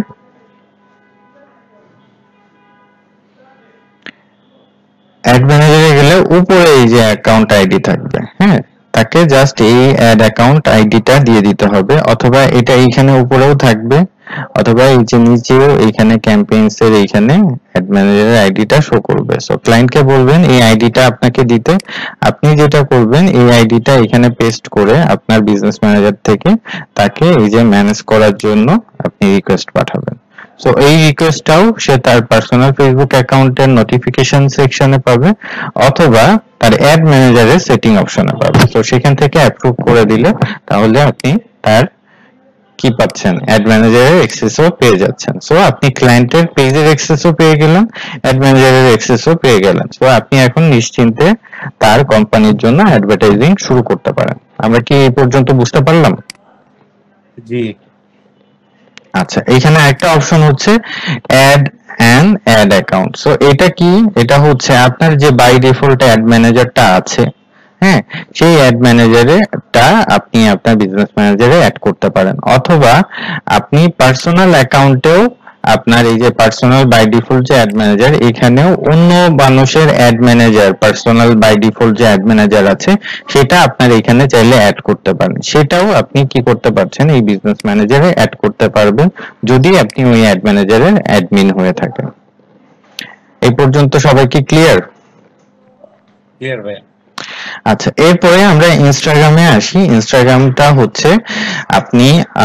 অ্যাড ম্যানেজারে গেলে উপরে এই যে অ্যাকাউন্ট আইডি থাকবে, হ্যাঁ, তাকে জাস্ট এই অ্যাড অ্যাকাউন্ট আইডিটা দিয়ে দিতে হবে, অথবা এটা এইখানে উপরেও থাকবে, অথবা এই যে নিচেও এইখানে ক্যাম্পেইনস এর এইখানে অ্যাড ম্যানেজারের আইডিটা শো করবে। সো ক্লায়েন্টকে বলবেন এই আইডিটা আপনাকে দিতে, আপনি যেটা করবেন এই আইডিটা এখানে পেস্ট করে আপনার বিজনেস ম্যানেজার থেকে তাকে এই যে ম্যানেজ করার জন্য আপনি রিকোয়েস্ট পাঠাবেন। সো এই রিকোয়েস্টটাও সে তার পার্সোনাল ফেসবুক অ্যাকাউন্টের নোটিফিকেশন সেকশনে পাবে, অথবা তার অ্যাড ম্যানেজারের সেটিং অপশনে পাবে। তো সেখান থেকে অ্যাপ্রুভ করে দিলে তাহলে আপনি তার কি পাচ্ছেন? অ্যাড ম্যানেজারের অ্যাক্সেসও পেয়ে যাচ্ছেন। সো আপনি ক্লায়েন্টের পেজের অ্যাক্সেসও পেয়ে গেলেন, অ্যাড ম্যানেজারের অ্যাক্সেসও পেয়ে গেলেন। সো আপনি এখন নিশ্চিন্তে তার কোম্পানির জন্য অ্যাডভার্টাইজিং শুরু করতে পারেন। আমরা কি এই পর্যন্ত বুঝতে পারলাম? জি। আচ্ছা, এখানে একটা অপশন হচ্ছে add an ad account. So এটা কি? এটা হচ্ছে আপনার যে বাই ডিফল্ট অ্যাড ম্যানেজারটা আছে, হ্যাঁ, সেই অ্যাড ম্যানেজারেটা আপনি আপনার বিজনেস ম্যানেজারে অ্যাড করতে পারেন, অথবা আপনি পার্সোনাল অ্যাকাউন্টেও আপনার এই যে পার্সোনাল বাই ডিফল্ট যে অ্যাড ম্যানেজার, এখানেও অন্য মানুষের ad manager personal by default যে অ্যাড ম্যানেজার আছে সেটা আপনার এখানে চাইলে অ্যাড করতে পারেন। সেটাও আপনি কি করতে পারছেন? এই বিজনেস ম্যানেজারে অ্যাড করতে পারবেন যদি আপনি ওই অ্যাড ম্যানেজারের অ্যাডমিন হয়ে থাকেন। এই পর্যন্ত সবাই কি ক্লিয়ার? ক্লিয়ার ভাই। আচ্ছা, এরপরে আমরা ইনস্টাগ্রামে আসি। ইনস্টাগ্রামটা হচ্ছে আপনি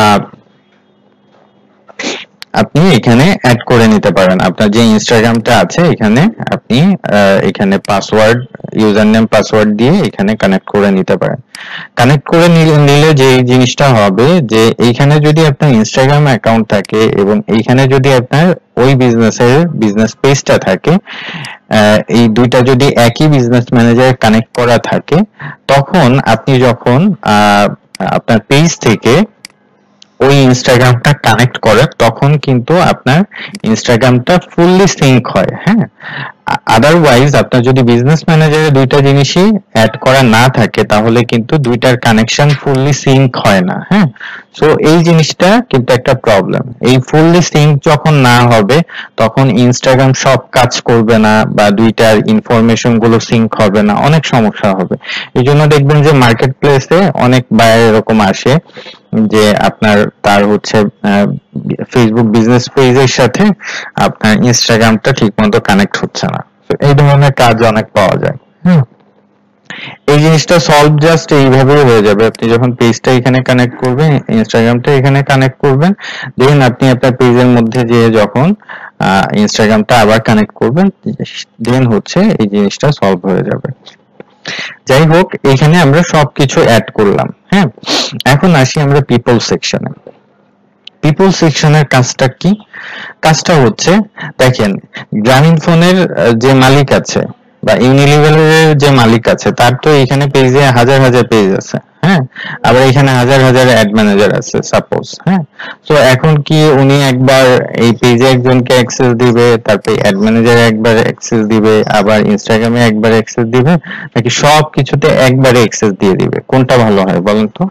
আপনি এখানে অ্যাড করে নিতে পারেন। আপনার যে ইনস্টাগ্রামটা আছে এখানে আপনি এখানে পাসওয়ার্ড, ইউজার নেম পাসওয়ার্ড দিয়ে এখানে কানেক্ট করে নিতে পারেন। কানেক্ট করে নিলে যে জিনিসটা হবে যে এইখানে যদি আপনার ইনস্টাগ্রাম অ্যাকাউন্ট থাকে এবং এইখানে যদি আপনার ওই বিজনেসের বিজনেস পেজটা থাকে, এই দুইটা যদি একই বিজনেস ম্যানেজার কানেক্ট করা থাকে, তখন আপনি যখন আপনার পেজ থেকে ওই ইনস্টাগ্রামটা কানেক্ট করে তখন কিন্তু আপনার ইনস্টাগ্রামটা ফুললি সিঙ্ক হয়, হ্যাঁ। আদারওয়াইজ আপনার যদি বিজনেস ম্যানেজারে দুইটা জিনিসই অ্যাড করা না থাকে তাহলে কিন্তু দুইটার কানেকশন ফুললি সিঙ্ক হয় না, হ্যাঁ। সো এই জিনিসটা কিন্তু একটা প্রবলেম। এই ফুললি সিঙ্ক যখন না হবে তখন ইনস্টাগ্রাম সব কাজ করবে না বা দুইটার ইনফরমেশন গুলো সিঙ্ক হবে না, অনেক সমস্যা হবে। এই জন্য দেখবেন যে মার্কেট প্লেসে অনেক বায়ার এরকম আসে যে আপনার তার হচ্ছে ফেসবুক বিজনেস পেজের সাথে আপনার ইনস্টাগ্রামটা ঠিক মতো কানেক্ট হচ্ছে না। এই ধরনের কাজ অনেক পাওয়া যায়। হুম, এই জিনিসটা সলভ জাস্ট এইভাবেই হয়ে যাবে। আপনি যখন পেজটা এখানে কানেক্ট করবেন, ইনস্টাগ্রামটা এখানে কানেক্ট করবেন, দেন আপনি আপনার পেজের মধ্যে যে যখন ইনস্টাগ্রামটা আবার কানেক্ট করবেন, দেন হচ্ছে এই জিনিসটা সলভ হয়ে যাবে। যাই হোক, এখানে আমরা সবকিছু অ্যাড করলাম। হ্যাঁ, এখন আসি আমরা পিপল সেকশনে। পিপল সেকশনের কাজটা কি? কাজটা হচ্ছে, দেখেন গ্রামীণ ফোনের যে মালিক আছে বা ইউনিলিভারের যে মালিক আছে, তার তো এখানে পেজে হাজার হাজার পেজ আছে। হ্যাঁ, আবার এখানে হাজার হাজার অ্যাড ম্যানেজার আছে সাপোজ। হ্যাঁ, তো এখন কি উনি একবার এই পেজে একজনকে অ্যাক্সেস দিবে, তারপরে অ্যাড ম্যানেজারে একবার অ্যাক্সেস দিবে, আবার ইনস্টাগ্রামে একবার অ্যাক্সেস দিবে, নাকি সব কিছুতে একবারে অ্যাক্সেস দিয়ে দিবে? কোনটা ভালো হয় বলেন তো?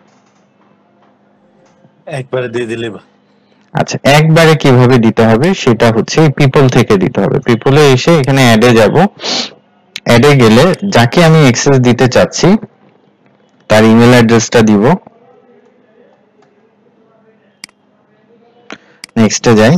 একবারে দিয়ে দিলে আচ্ছা, একবারে কিভাবে দিতে হবে সেটা হচ্ছে পিপল থেকে দিতে হবে। পিপলে এসে এখানে অ্যাডে যাব, অ্যাডে গেলে যাকে আমি অ্যাক্সেস দিতে চাচ্ছি তার ইমেল অ্যাড্রেসটা দিব। নেক্সটে যাই,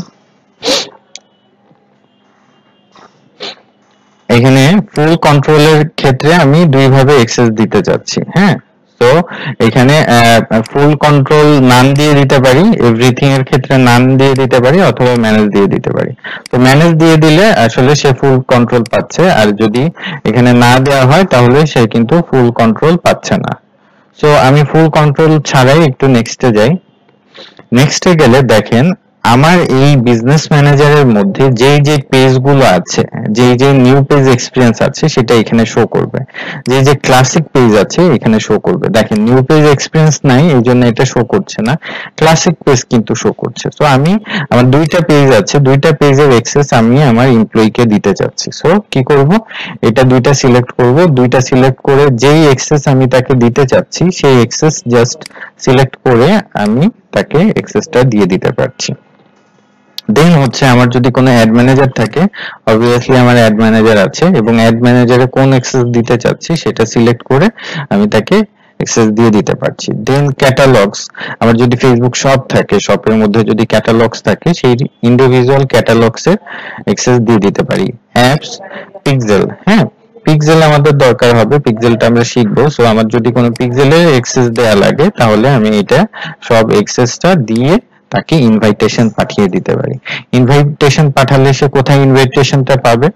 এখানে ফুল কন্ট্রোলের ক্ষেত্রে আমি দুই ভাবে অ্যাক্সেস দিতে চাচ্ছি। হ্যাঁ, তো এখানে ফুল কন্ট্রোল নাম দিয়ে দিতে পারি, এভরিথিং এর ক্ষেত্রে নাম দিয়ে দিতে পারি, অথবা ম্যানেজ দিয়ে দিতে পারি। তো ম্যানেজ দিয়ে দিলে আসলে সে ফুল কন্ট্রোল পাচ্ছে, আর যদি এখানে না দেওয়া হয় তাহলে সে কিন্তু ফুল কন্ট্রোল পাচ্ছে না। সো আমি ফুল কন্ট্রোল ছাড়াই একটু নেক্সটে যাই। নেক্সটে গেলে দেখেন আমার এই বিজনেস ম্যানেজারের মধ্যে যেই যে পেজগুলো আছে, যেই যে নিউ পেজ এক্সপিরিয়েন্স আছে সেটা এখানে শো করবে, যে যে ক্লাসিক পেজ আছে এখানে শো করবে। দেখেন নিউ পেজ এক্সপিরিয়েন্স নাই, এই জন্য এটা শো করছে না, ক্লাসিক পেজ কিন্তু শো করছে। তো আমি আমার দুইটা পেজ আছে, দুইটা পেজের অ্যাক্সেস আমি আমার এমপ্লয়িকে দিতে চাচ্ছি। সো কি করব, এটা দুইটা সিলেক্ট করব, দুইটা সিলেক্ট করে যেই অ্যাক্সেস আমি তাকে দিতে চাচ্ছি সেই অ্যাক্সেস জাস্ট সিলেক্ট করে আমি তাকে অ্যাক্সেসটা দিয়ে দিতে পারছি। দেন হচ্ছে আমার যদি কোনো অ্যাড ম্যানেজার থাকে, অবভিয়াসলি আমার অ্যাড ম্যানেজার আছে, এবং অ্যাড ম্যানেজারে কোন অ্যাক্সেস দিতে চাচ্ছি সেটা সিলেক্ট করে আমি তাকে অ্যাক্সেস দিয়ে দিতে পারছি। দেন ক্যাটালগস, আমার যদি ফেসবুক শপ থাকে, শপের মধ্যে যদি ক্যাটালগস থাকে সেই ইন্ডিভিজুয়াল ক্যাটালগস এর অ্যাক্সেস দিয়ে দিতে পারি। অ্যাপস, পিক্সেল, হ্যাঁ পিক্সেল আমাদের দরকার হবে, পিক্সেলটা আমরা শিখবো। সো আমার যদি কোনো পিক্সেলের অ্যাক্সেস দেয়া লাগে তাহলে আমি এটা সব অ্যাক্সেসটা দিয়ে তাকে ইনভাইটেশন পাঠিয়ে দিতে পারি। ইনভাইটেশন পাঠালে সে কোথায় ইনভাইটেশনটা পাবে?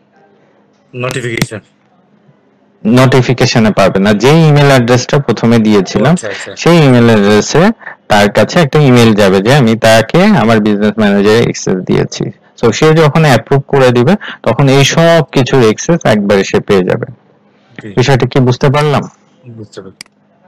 নোটিফিকেশন নোটিফিকেশনে পাবে না, যে ইমেল অ্যাড্রেসটা প্রথমে দিয়েছিলাম সেই ইমেল অ্যাড্রেসে তার কাছে একটা ইমেল যাবে যে আমি তাকে আমার বিজনেস ম্যানেজারে অ্যাক্সেস দিয়েছি। সো সে যখন অ্যাপ্রুভ করে দিবে তখন এই সব কিছুর অ্যাক্সেস একবারে সে পেয়ে যাবে। বিষয়টা কি বুঝতে পারলাম? বুঝতে পারলাম।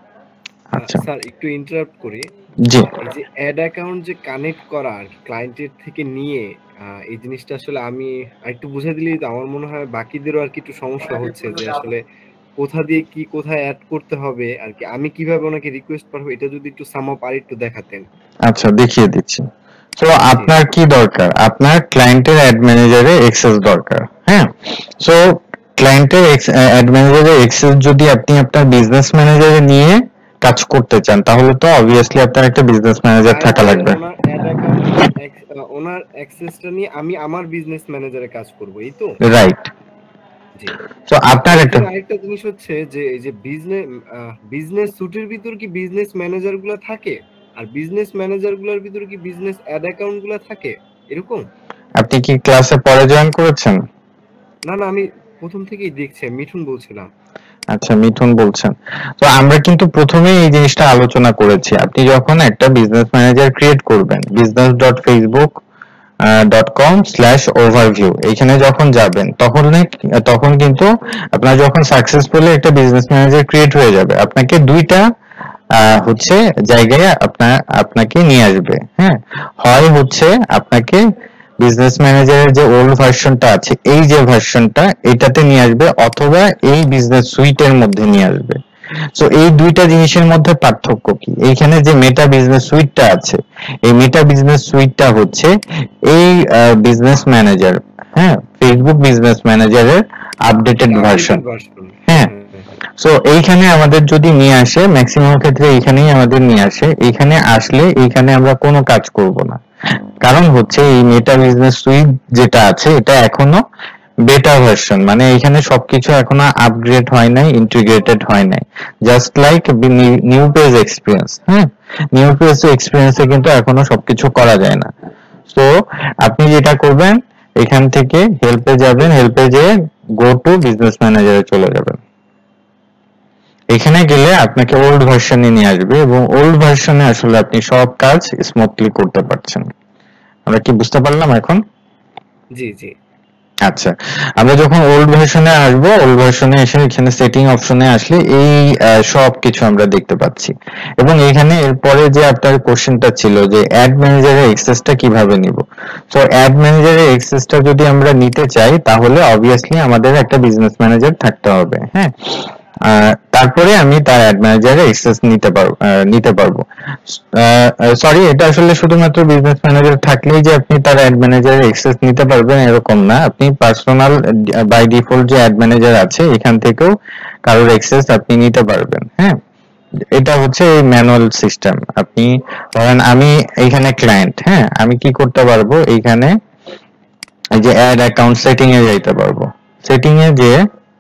আচ্ছা স্যার একটু ইন্টারাপ্ট করি। জি, এই যে অ্যাড অ্যাকাউন্ট যে কানেক্ট করা আর ক্লায়েন্টের থেকে নিয়ে আহ, এই জিনিসটা আসলে আমি আরেকটু বুঝে দিলেই তো আমার মনে হয় বাকিদেরও আর কি একটু সমস্যা হচ্ছে যে আসলে কোথা দিয়ে কি কোথায় অ্যাড করতে হবে আর কি, আমি কিভাবে ওনাকে রিকোয়েস্ট পাঠাবো, এটা যদি একটু সামআপ আর একটু দেখাতেন। আচ্ছা দেখিয়ে দিচ্ছি। তো আপনার কি দরকার? আপনার ক্লায়েন্টের অ্যাড ম্যানেজারে অ্যাক্সেস দরকার। হ্যাঁ, সো ক্লায়েন্টের অ্যাড ম্যানেজারে অ্যাক্সেস যদি আপনি আপনার বিজনেস ম্যানেজারে নিয়ে কাজ করতে চান তাহলে তো অবভিয়াসলি আপনার একটা বিজনেস ম্যানেজার থাকা লাগবে। ওনার অ্যাড অ্যাকাউন্ট ওনার অ্যাক্সেসটা নিয়ে আমি আমার বিজনেস ম্যানেজারে কাজ করব, এই তো? রাইট। জি। তো আপনার একটা আরেকটা জিনিস হচ্ছে যে এই যে বিজনেস বিজনেস সুটের ভিতর কি বিজনেস ম্যানেজার গুলো থাকে, আর বিজনেস ম্যানেজার গুলোর ভিতর কি বিজনেস অ্যাড অ্যাকাউন্ট গুলো থাকে, এরকম? আপনি কি ক্লাসে পরে জয়েন করেছেন? না না, আমি প্রথম থেকেই দেখছি, মিঠুন বলছিলাম। আচ্ছা, মিঠুন বলছেন। তো আমরা কিন্তু প্রথমেই এই জিনিসটা আলোচনা করেছি। আপনি যখন একটা বিজনেস ম্যানেজার ক্রিয়েট করবেন, business dot Facebook dot com slash overview এইখানে যখন যাবেন তখন তখন কিন্তু আপনার যখন সাকসেসফুলি একটা বিজনেস ম্যানেজার ক্রিয়েট হয়ে যাবে, আপনাকে দুইটা হচ্ছে জায়গায় আপনার আপনাকে নিয়ে আসবে। হ্যাঁ, হয় হচ্ছে আপনাকে বিজনেস ম্যানেজারের যে ওল্ড ভার্সনটা আছে এই যে ভার্সনটা এটাতে নিয়ে আসবে, অথবা এই বিজনেস সুইটের মধ্যে নিয়ে আসবে। সো এই দুইটা জিনিসের মধ্যে পার্থক্য কি? এইখানে যে মেটা বিজনেস সুইটটা আছে, এই মেটা বিজনেস সুইটটা হচ্ছে এই বিজনেস ম্যানেজার, হ্যাঁ ফেসবুক বিজনেস ম্যানেজারের আপডেটেড ভার্সন। হ্যাঁ, সো এইখানে আমাদের যদি নিয়ে আসে, ম্যাক্সিমাম ক্ষেত্রে এইখানেই আমাদের নিয়ে আসে। এইখানে আসলে এইখানে আমরা কোনো কাজ করব না, কারণ হচ্ছে এই মেটা বিজনেস সুইট যেটা আছে এটা এখনো বেটা ভার্সন, মানে এখানে সবকিছু এখনো আপগ্রেড হয় নাই, ইন্টিগ্রেটেড হয় নাই, just like new page experience. হ্যাঁ, নিউ পেজ এক্সপিরিয়েন্সে কিন্তু এখনো সবকিছু করা যায় না। তো আপনি যেটা করবেন এখান থেকে হেল্পে যাবেন, হেল্পে যেয়ে গো টু বিজনেস ম্যানেজারে চলে যাবেন। এখানে গেলে আপনাকে ওল্ড ভার্সনে নিয়ে আসবে এবং ওল্ড ভার্সনে আসলে আপনি সব কাজ স্মুথলি করতে পারছেন। আমরা কি বুঝতে পারলাম এখন? জি জি আচ্ছা, আমরা যখন ওল্ড ভার্সনে আসবো, ওল্ড ভার্সনে এসে এখানে সেটিং অপশনে আসলে এই সব কিছু আমরা দেখতে পাচ্ছি। এবং এখানে এরপরে যে আপনার কোশ্চেনটা ছিল যে অ্যাড ম্যানেজারের অ্যাক্সেসটা কিভাবে নিব, সো অ্যাড ম্যানেজারের অ্যাক্সেসটা যদি আমরা নিতে চাই তাহলে অবভিয়াসলি আমাদের একটা বিজনেস ম্যানেজার থাকতে হবে। হ্যাঁ, তারপরে আমি তার অ্যাড ম্যানেজারে অ্যাক্সেস নিতে পারবো নিতে পারবো সরি, এটা আসলে শুধুমাত্র বিজনেস ম্যানেজার থাকলেই যে আপনি তার অ্যাড ম্যানেজারে অ্যাক্সেস নিতে পারবেন এরকম না। আপনি পার্সোনাল বাই ডিফল্ট যে অ্যাড ম্যানেজার আছে এখান থেকেও কারোর অ্যাক্সেস আপনি নিতে পারবেন। হ্যাঁ, এটা হচ্ছে এই ম্যানুয়াল সিস্টেম। আপনি ধরেন আমি এইখানে ক্লায়েন্ট, হ্যাঁ, আমি কি করতে পারবো, এইখানে এই যে অ্যাড অ্যাকাউন্ট সেটিং এ যাইতে পারবো। সেটিং এ যে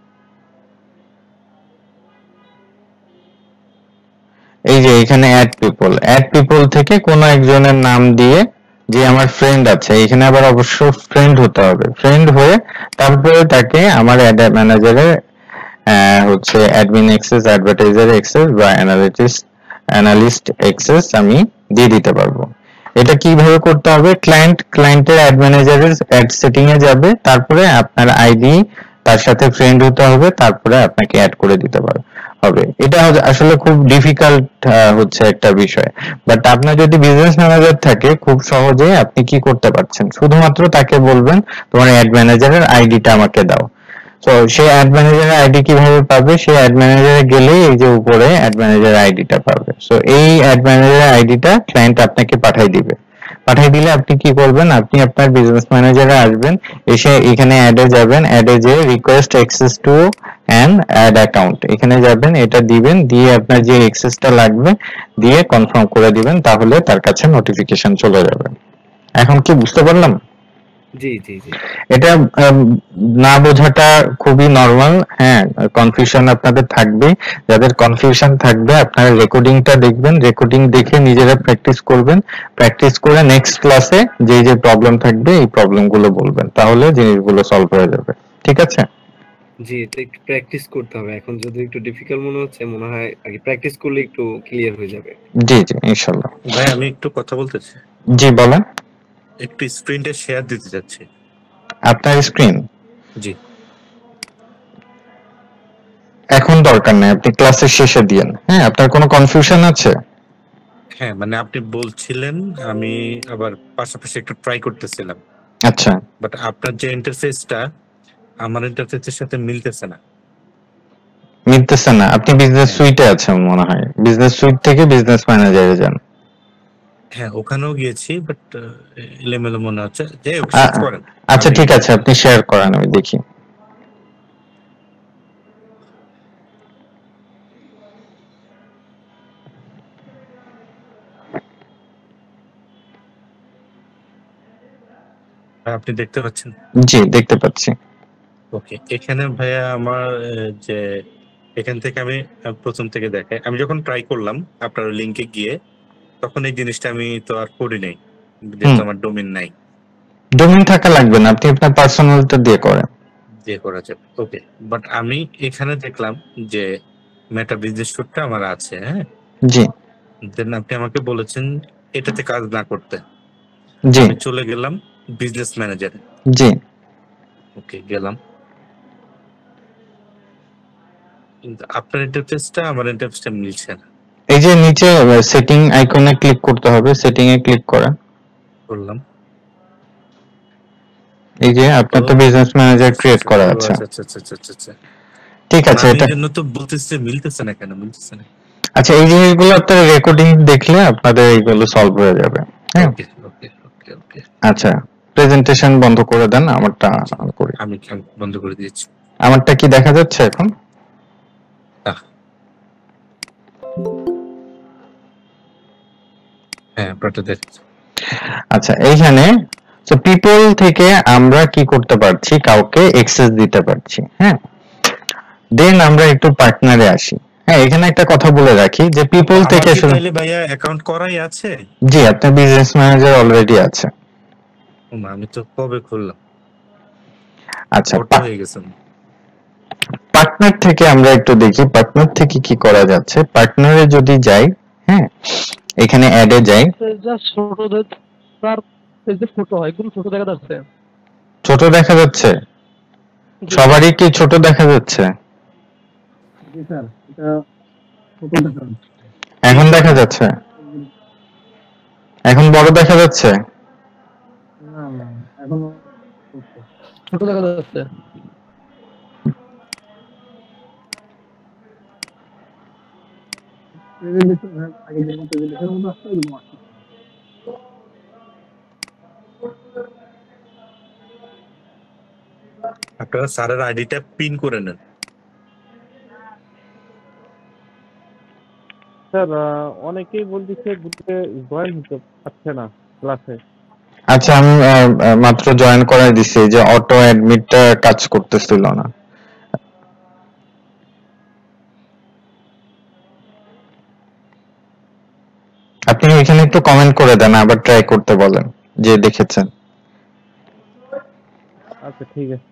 এই যে এখানে অ্যাড পিপল, অ্যাড পিপল থেকে কোনো একজনের নাম দিয়ে যে আমার ফ্রেন্ড আছে, এখানে আবার অবশ্য ফ্রেন্ড হতে হবে, ফ্রেন্ড হয়ে তারপরে তাকে আমার অ্যাড ম্যানেজারে হচ্ছে অ্যাডমিন অ্যাক্সেস, অ্যাডভার্টাইজার অ্যাক্সেস বা অ্যানালিটিস্ট অ্যানালিস্ট অ্যাক্সেস আমি দিয়ে দিতে পারবো। এটা কিভাবে করতে হবে, ক্লায়েন্ট ক্লায়েন্টের অ্যাড ম্যানেজারের অ্যাড সেটিং এ যাবে, তারপরে আপনার আইডি তার সাথে ফ্রেন্ড হতে হবে, তারপরে আপনাকে অ্যাড করে দিতে পারবে হবে। এটা আসলে খুব ডিফিকাল্ট হচ্ছে একটা বিষয়, বাট আপনার যদি বিজনেস ম্যানেজার থাকে খুব সহজে আপনি কি করতে পারছেন, শুধুমাত্র তাকে বলবেন তোমার অ্যাড ম্যানেজারের আইডিটা আমাকে দাও। তো সেই অ্যাড ম্যানেজারের আইডি কিভাবে পাবে, সেই অ্যাড ম্যানেজারে গেলে এই যে উপরে অ্যাড ম্যানেজার আইডিটা পাবে। সো এই অ্যাড ম্যানেজার আইডিটা ক্লায়েন্ট আপনাকে পাঠিয়ে দিবে। পাঠিয়ে দিলে আপনি কি করবেন, আপনি আপনার বিজনেস ম্যানেজারে আসবেন, এসে এখানে অ্যাডে যাবেন, অ্যাডে যে request access to an ad account এখানে যাবেন, এটা দিবেন, দিয়ে আপনার যে অ্যাক্সেসটা লাগবে দিয়ে কনফার্ম করে দিবেন, তাহলে তার কাছে নোটিফিকেশন চলে যাবে। এখন কি বুঝতে পারলাম? জি জি জি এটা না বোঝাটা খুবই নরমাল। হ্যাঁ, কনফিউশন আপনাদের থাকবে, যাদের কনফিউশন থাকবে আপনারা রেকর্ডিংটা দেখবেন, রেকর্ডিং দেখে নিজেরা প্র্যাকটিস করবেন, প্র্যাকটিস করে নেক্সট ক্লাসে যে যে প্রবলেম থাকবে এই প্রবলেমগুলো বলবেন, তাহলে জিনিসগুলো সলভ হয়ে যাবে। ঠিক আছে? জি, এটা একটু প্র্যাকটিস করতে হবে। এখন যদি একটু ডিফিকাল্ট মনে হচ্ছে, মনে হয় আগে প্র্যাকটিস করলে একটু ক্লিয়ার হয়ে যাবে। জি জি ইনশাআল্লাহ। ভাই আমি একটু কথা বলতে চাই। জি বলেন। একটু স্ক্রিনটা শেয়ার দিতে যাচ্ছি। আপনার স্ক্রিন? জি। এখন দরকার নেই, আপনি ক্লাসের শেষে দিয়েন। হ্যাঁ, আপনার কোনো কনফিউশন আছে? হ্যাঁ, মানে আপনি বলছিলেন, আমি আবার পাশাপাশি একটু ট্রাই করতেছিলাম। আচ্ছা, বাট আপনার যে ইন্টারফেসটা আমার ইন্টারফেসের সাথে মিলতেছে না। মিলতেছে না? আপনি বিজনেস সুইটে আছেন মনে হয়, বিজনেস সুইট থেকে বিজনেস ম্যানেজারে যান। হ্যাঁ, ওখানেও গিয়েছি, বাট এলোমেলো মনে হচ্ছে। যাই হোক, আ- করেন। আচ্ছা আমি- ঠিক আছে, আপনি শেয়ার করেন, আমি দেখি। আপনি দেখতে পাচ্ছেন? জি দেখতে পাচ্ছি। ওকে, এখানে ভাইয়া আমার আহ, যে এখান থেকে আমি আহ, প্রথম থেকে দেখাই, আমি যখন ট্রাই করলাম আপনার লিংকে গিয়ে, তখন এই জিনিসটা আমি তো আর করি নাই, যেহেতু হুম। আমার ডোমেন নাই। ডোমেইন থাকা লাগবে না, আপনি আপনার পার্সোনালটা দিয়ে করেন। যে করা যাবে, ওকে। বাট আমি এখানে দেখলাম যে মেটা বিজনেস স্যুটটা আমার আছে, হ্যাঁ। জি দেন আপনি আমাকে বলেছেন এটাতে কাজ না করতে। জি আমি চলে গেলাম বিজনেস ম্যানেজারে। জি ওকে, গেলাম। কিন্তু আপনার ইন্টারফেসটা আমার ইন্টারফেসটা মিলছে না। এই যে নিচে সেটিং আইকনে ক্লিক করতে হবে, সেটিং এ ক্লিক করেন। করলাম। এই যে আপনার তো বিজনেস ম্যানেজার ক্রিয়েট করা আছে। আচ্ছা আচ্ছা আচ্ছা আচ্ছা আচ্ছা। ঠিক আছে, আমি এটা জন্য তো বলতেছে মিলতেছে না, কেন মিলতেছে না? আচ্ছা, এই জিনিসগুলো আপনারা রেকর্ডিং দেখলে আপনাদের এইগুলো সলভ হয়ে যাবে। হ্যাঁ, ওকে ওকে ওকে ওকে। আচ্ছা প্রেজেন্টেশন বন্ধ করে দেন, আমারটা on করি। আমি আমি বন্ধ করে দিয়েছি। আমারটা কি দেখা যাচ্ছে এখন? আহ। হ্যাঁ, আপনারটা দেখছি। আচ্ছা, এইখানে তো পিপল থেকে আমরা কি করতে পারছি, কাউকে অ্যাক্সেস দিতে পারছি। হ্যাঁ, দেন আমরা একটু পার্টনারে আসি। হ্যাঁ, এখানে একটা কথা বলে রাখি যে পিপল আমার থেকে কি শুরু। তাহলে ভাইয়া অ্যাকাউন্ট করাই আছে? জি, আপনার বিজনেস ম্যানেজার অলরেডি আছে। ও মা, আমি তো কবে খুললাম। আচ্ছা, ওটা হয়ে গেছে। পার্টনার থেকে আমরা একটু দেখি পার্টনার থেকে কি করা যাচ্ছে। পার্টনারে যদি যাই, হ্যাঁ, এখানে অ্যাডে যাই, জাস্ট ছোটদের তার এই যে ছোট হয় এগুলো ছোট দেখা যাচ্ছে। ছোট দেখা যাচ্ছে, জি সবারই কি ছোট দেখা যাচ্ছে? জি স্যার, এটা ছোট দেখা যাচ্ছে। এখন দেখা যাচ্ছে, এখন বড় দেখা যাচ্ছে। না না এখন ছোট দেখা যাচ্ছে। প্রেজেন্টেশন আগে যেমন প্রেজেন্টেশন মতো আসছে এরকম আসছে। আপনারা স্যারের আইডিটা পিন করে নেন। স্যার অনেকেই বলতেছে গ্রুপে জয়েন হতে পারছে না ক্লাসে। আচ্ছা, আমি আহ, আহ, মাত্র জয়েন করাই দিছি, যে অটো অ্যাডমিটটা কাজ করতেছিল না। আপনি এখানে একটু কমেন্ট করে দেন, আবার ট্রাই করতে বলেন যে দেখেছেন। আচ্ছা ঠিক আছে।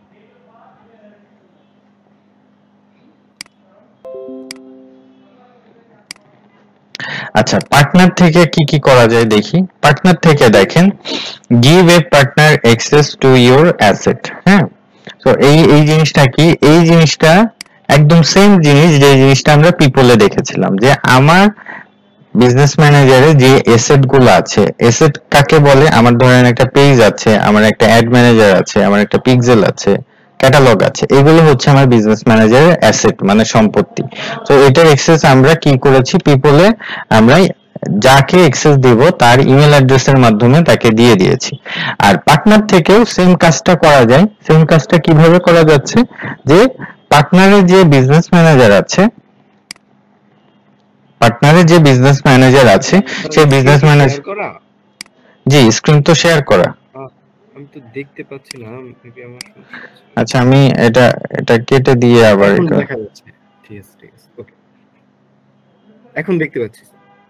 আচ্ছা, পার্টনার থেকে কি কি করা যায় দেখি। পার্টনার থেকে দেখেন, give a partner access to your asset. হ্যাঁ, তো এই এই জিনিসটা কি? এই জিনিসটা একদম সেম জিনিস যে জিনিসটা আমরা পিপলে দেখেছিলাম, যে আমার বিজনেস ম্যানেজারে যে এসেট গুলো আছে, এসেট কাকে বলে? আমার ধরেন একটা পেজ আছে, আমার একটা অ্যাড ম্যানেজার আছে, আমার একটা পিক্সেল আছে, ক্যাটালগ আছে, এগুলো হচ্ছে আমার বিজনেস ম্যানেজারের অ্যাসেট, মানে সম্পত্তি। তো এটার এক্সেস আমরা কি করেছি? পিপলে আমরা যাকে এক্সেস দিব তার ইমেল অ্যাড্রেসের মাধ্যমে তাকে দিয়ে দিয়েছি। আর পার্টনার থেকেও সেম কাজটা করা যায়। সেম কাজটা কিভাবে করা যাচ্ছে? যে পার্টনারের যে বিজনেস ম্যানেজার আছে, পার্টনারের যে বিজনেস ম্যানেজার আছে, সেই বিজনেস ম্যানেজার, করা জি স্ক্রিন তো শেয়ার করা। আমি তো দেখতে পাচ্ছি না, মেবি আমার সমস্যা আছে। আচ্ছা, আমি এটা এটা কেটে দিয়ে আবার এখন এটা, দেখা যাচ্ছে। ঠিক আছে ঠিক আছে, ওকে, এখন দেখতে পাচ্ছি।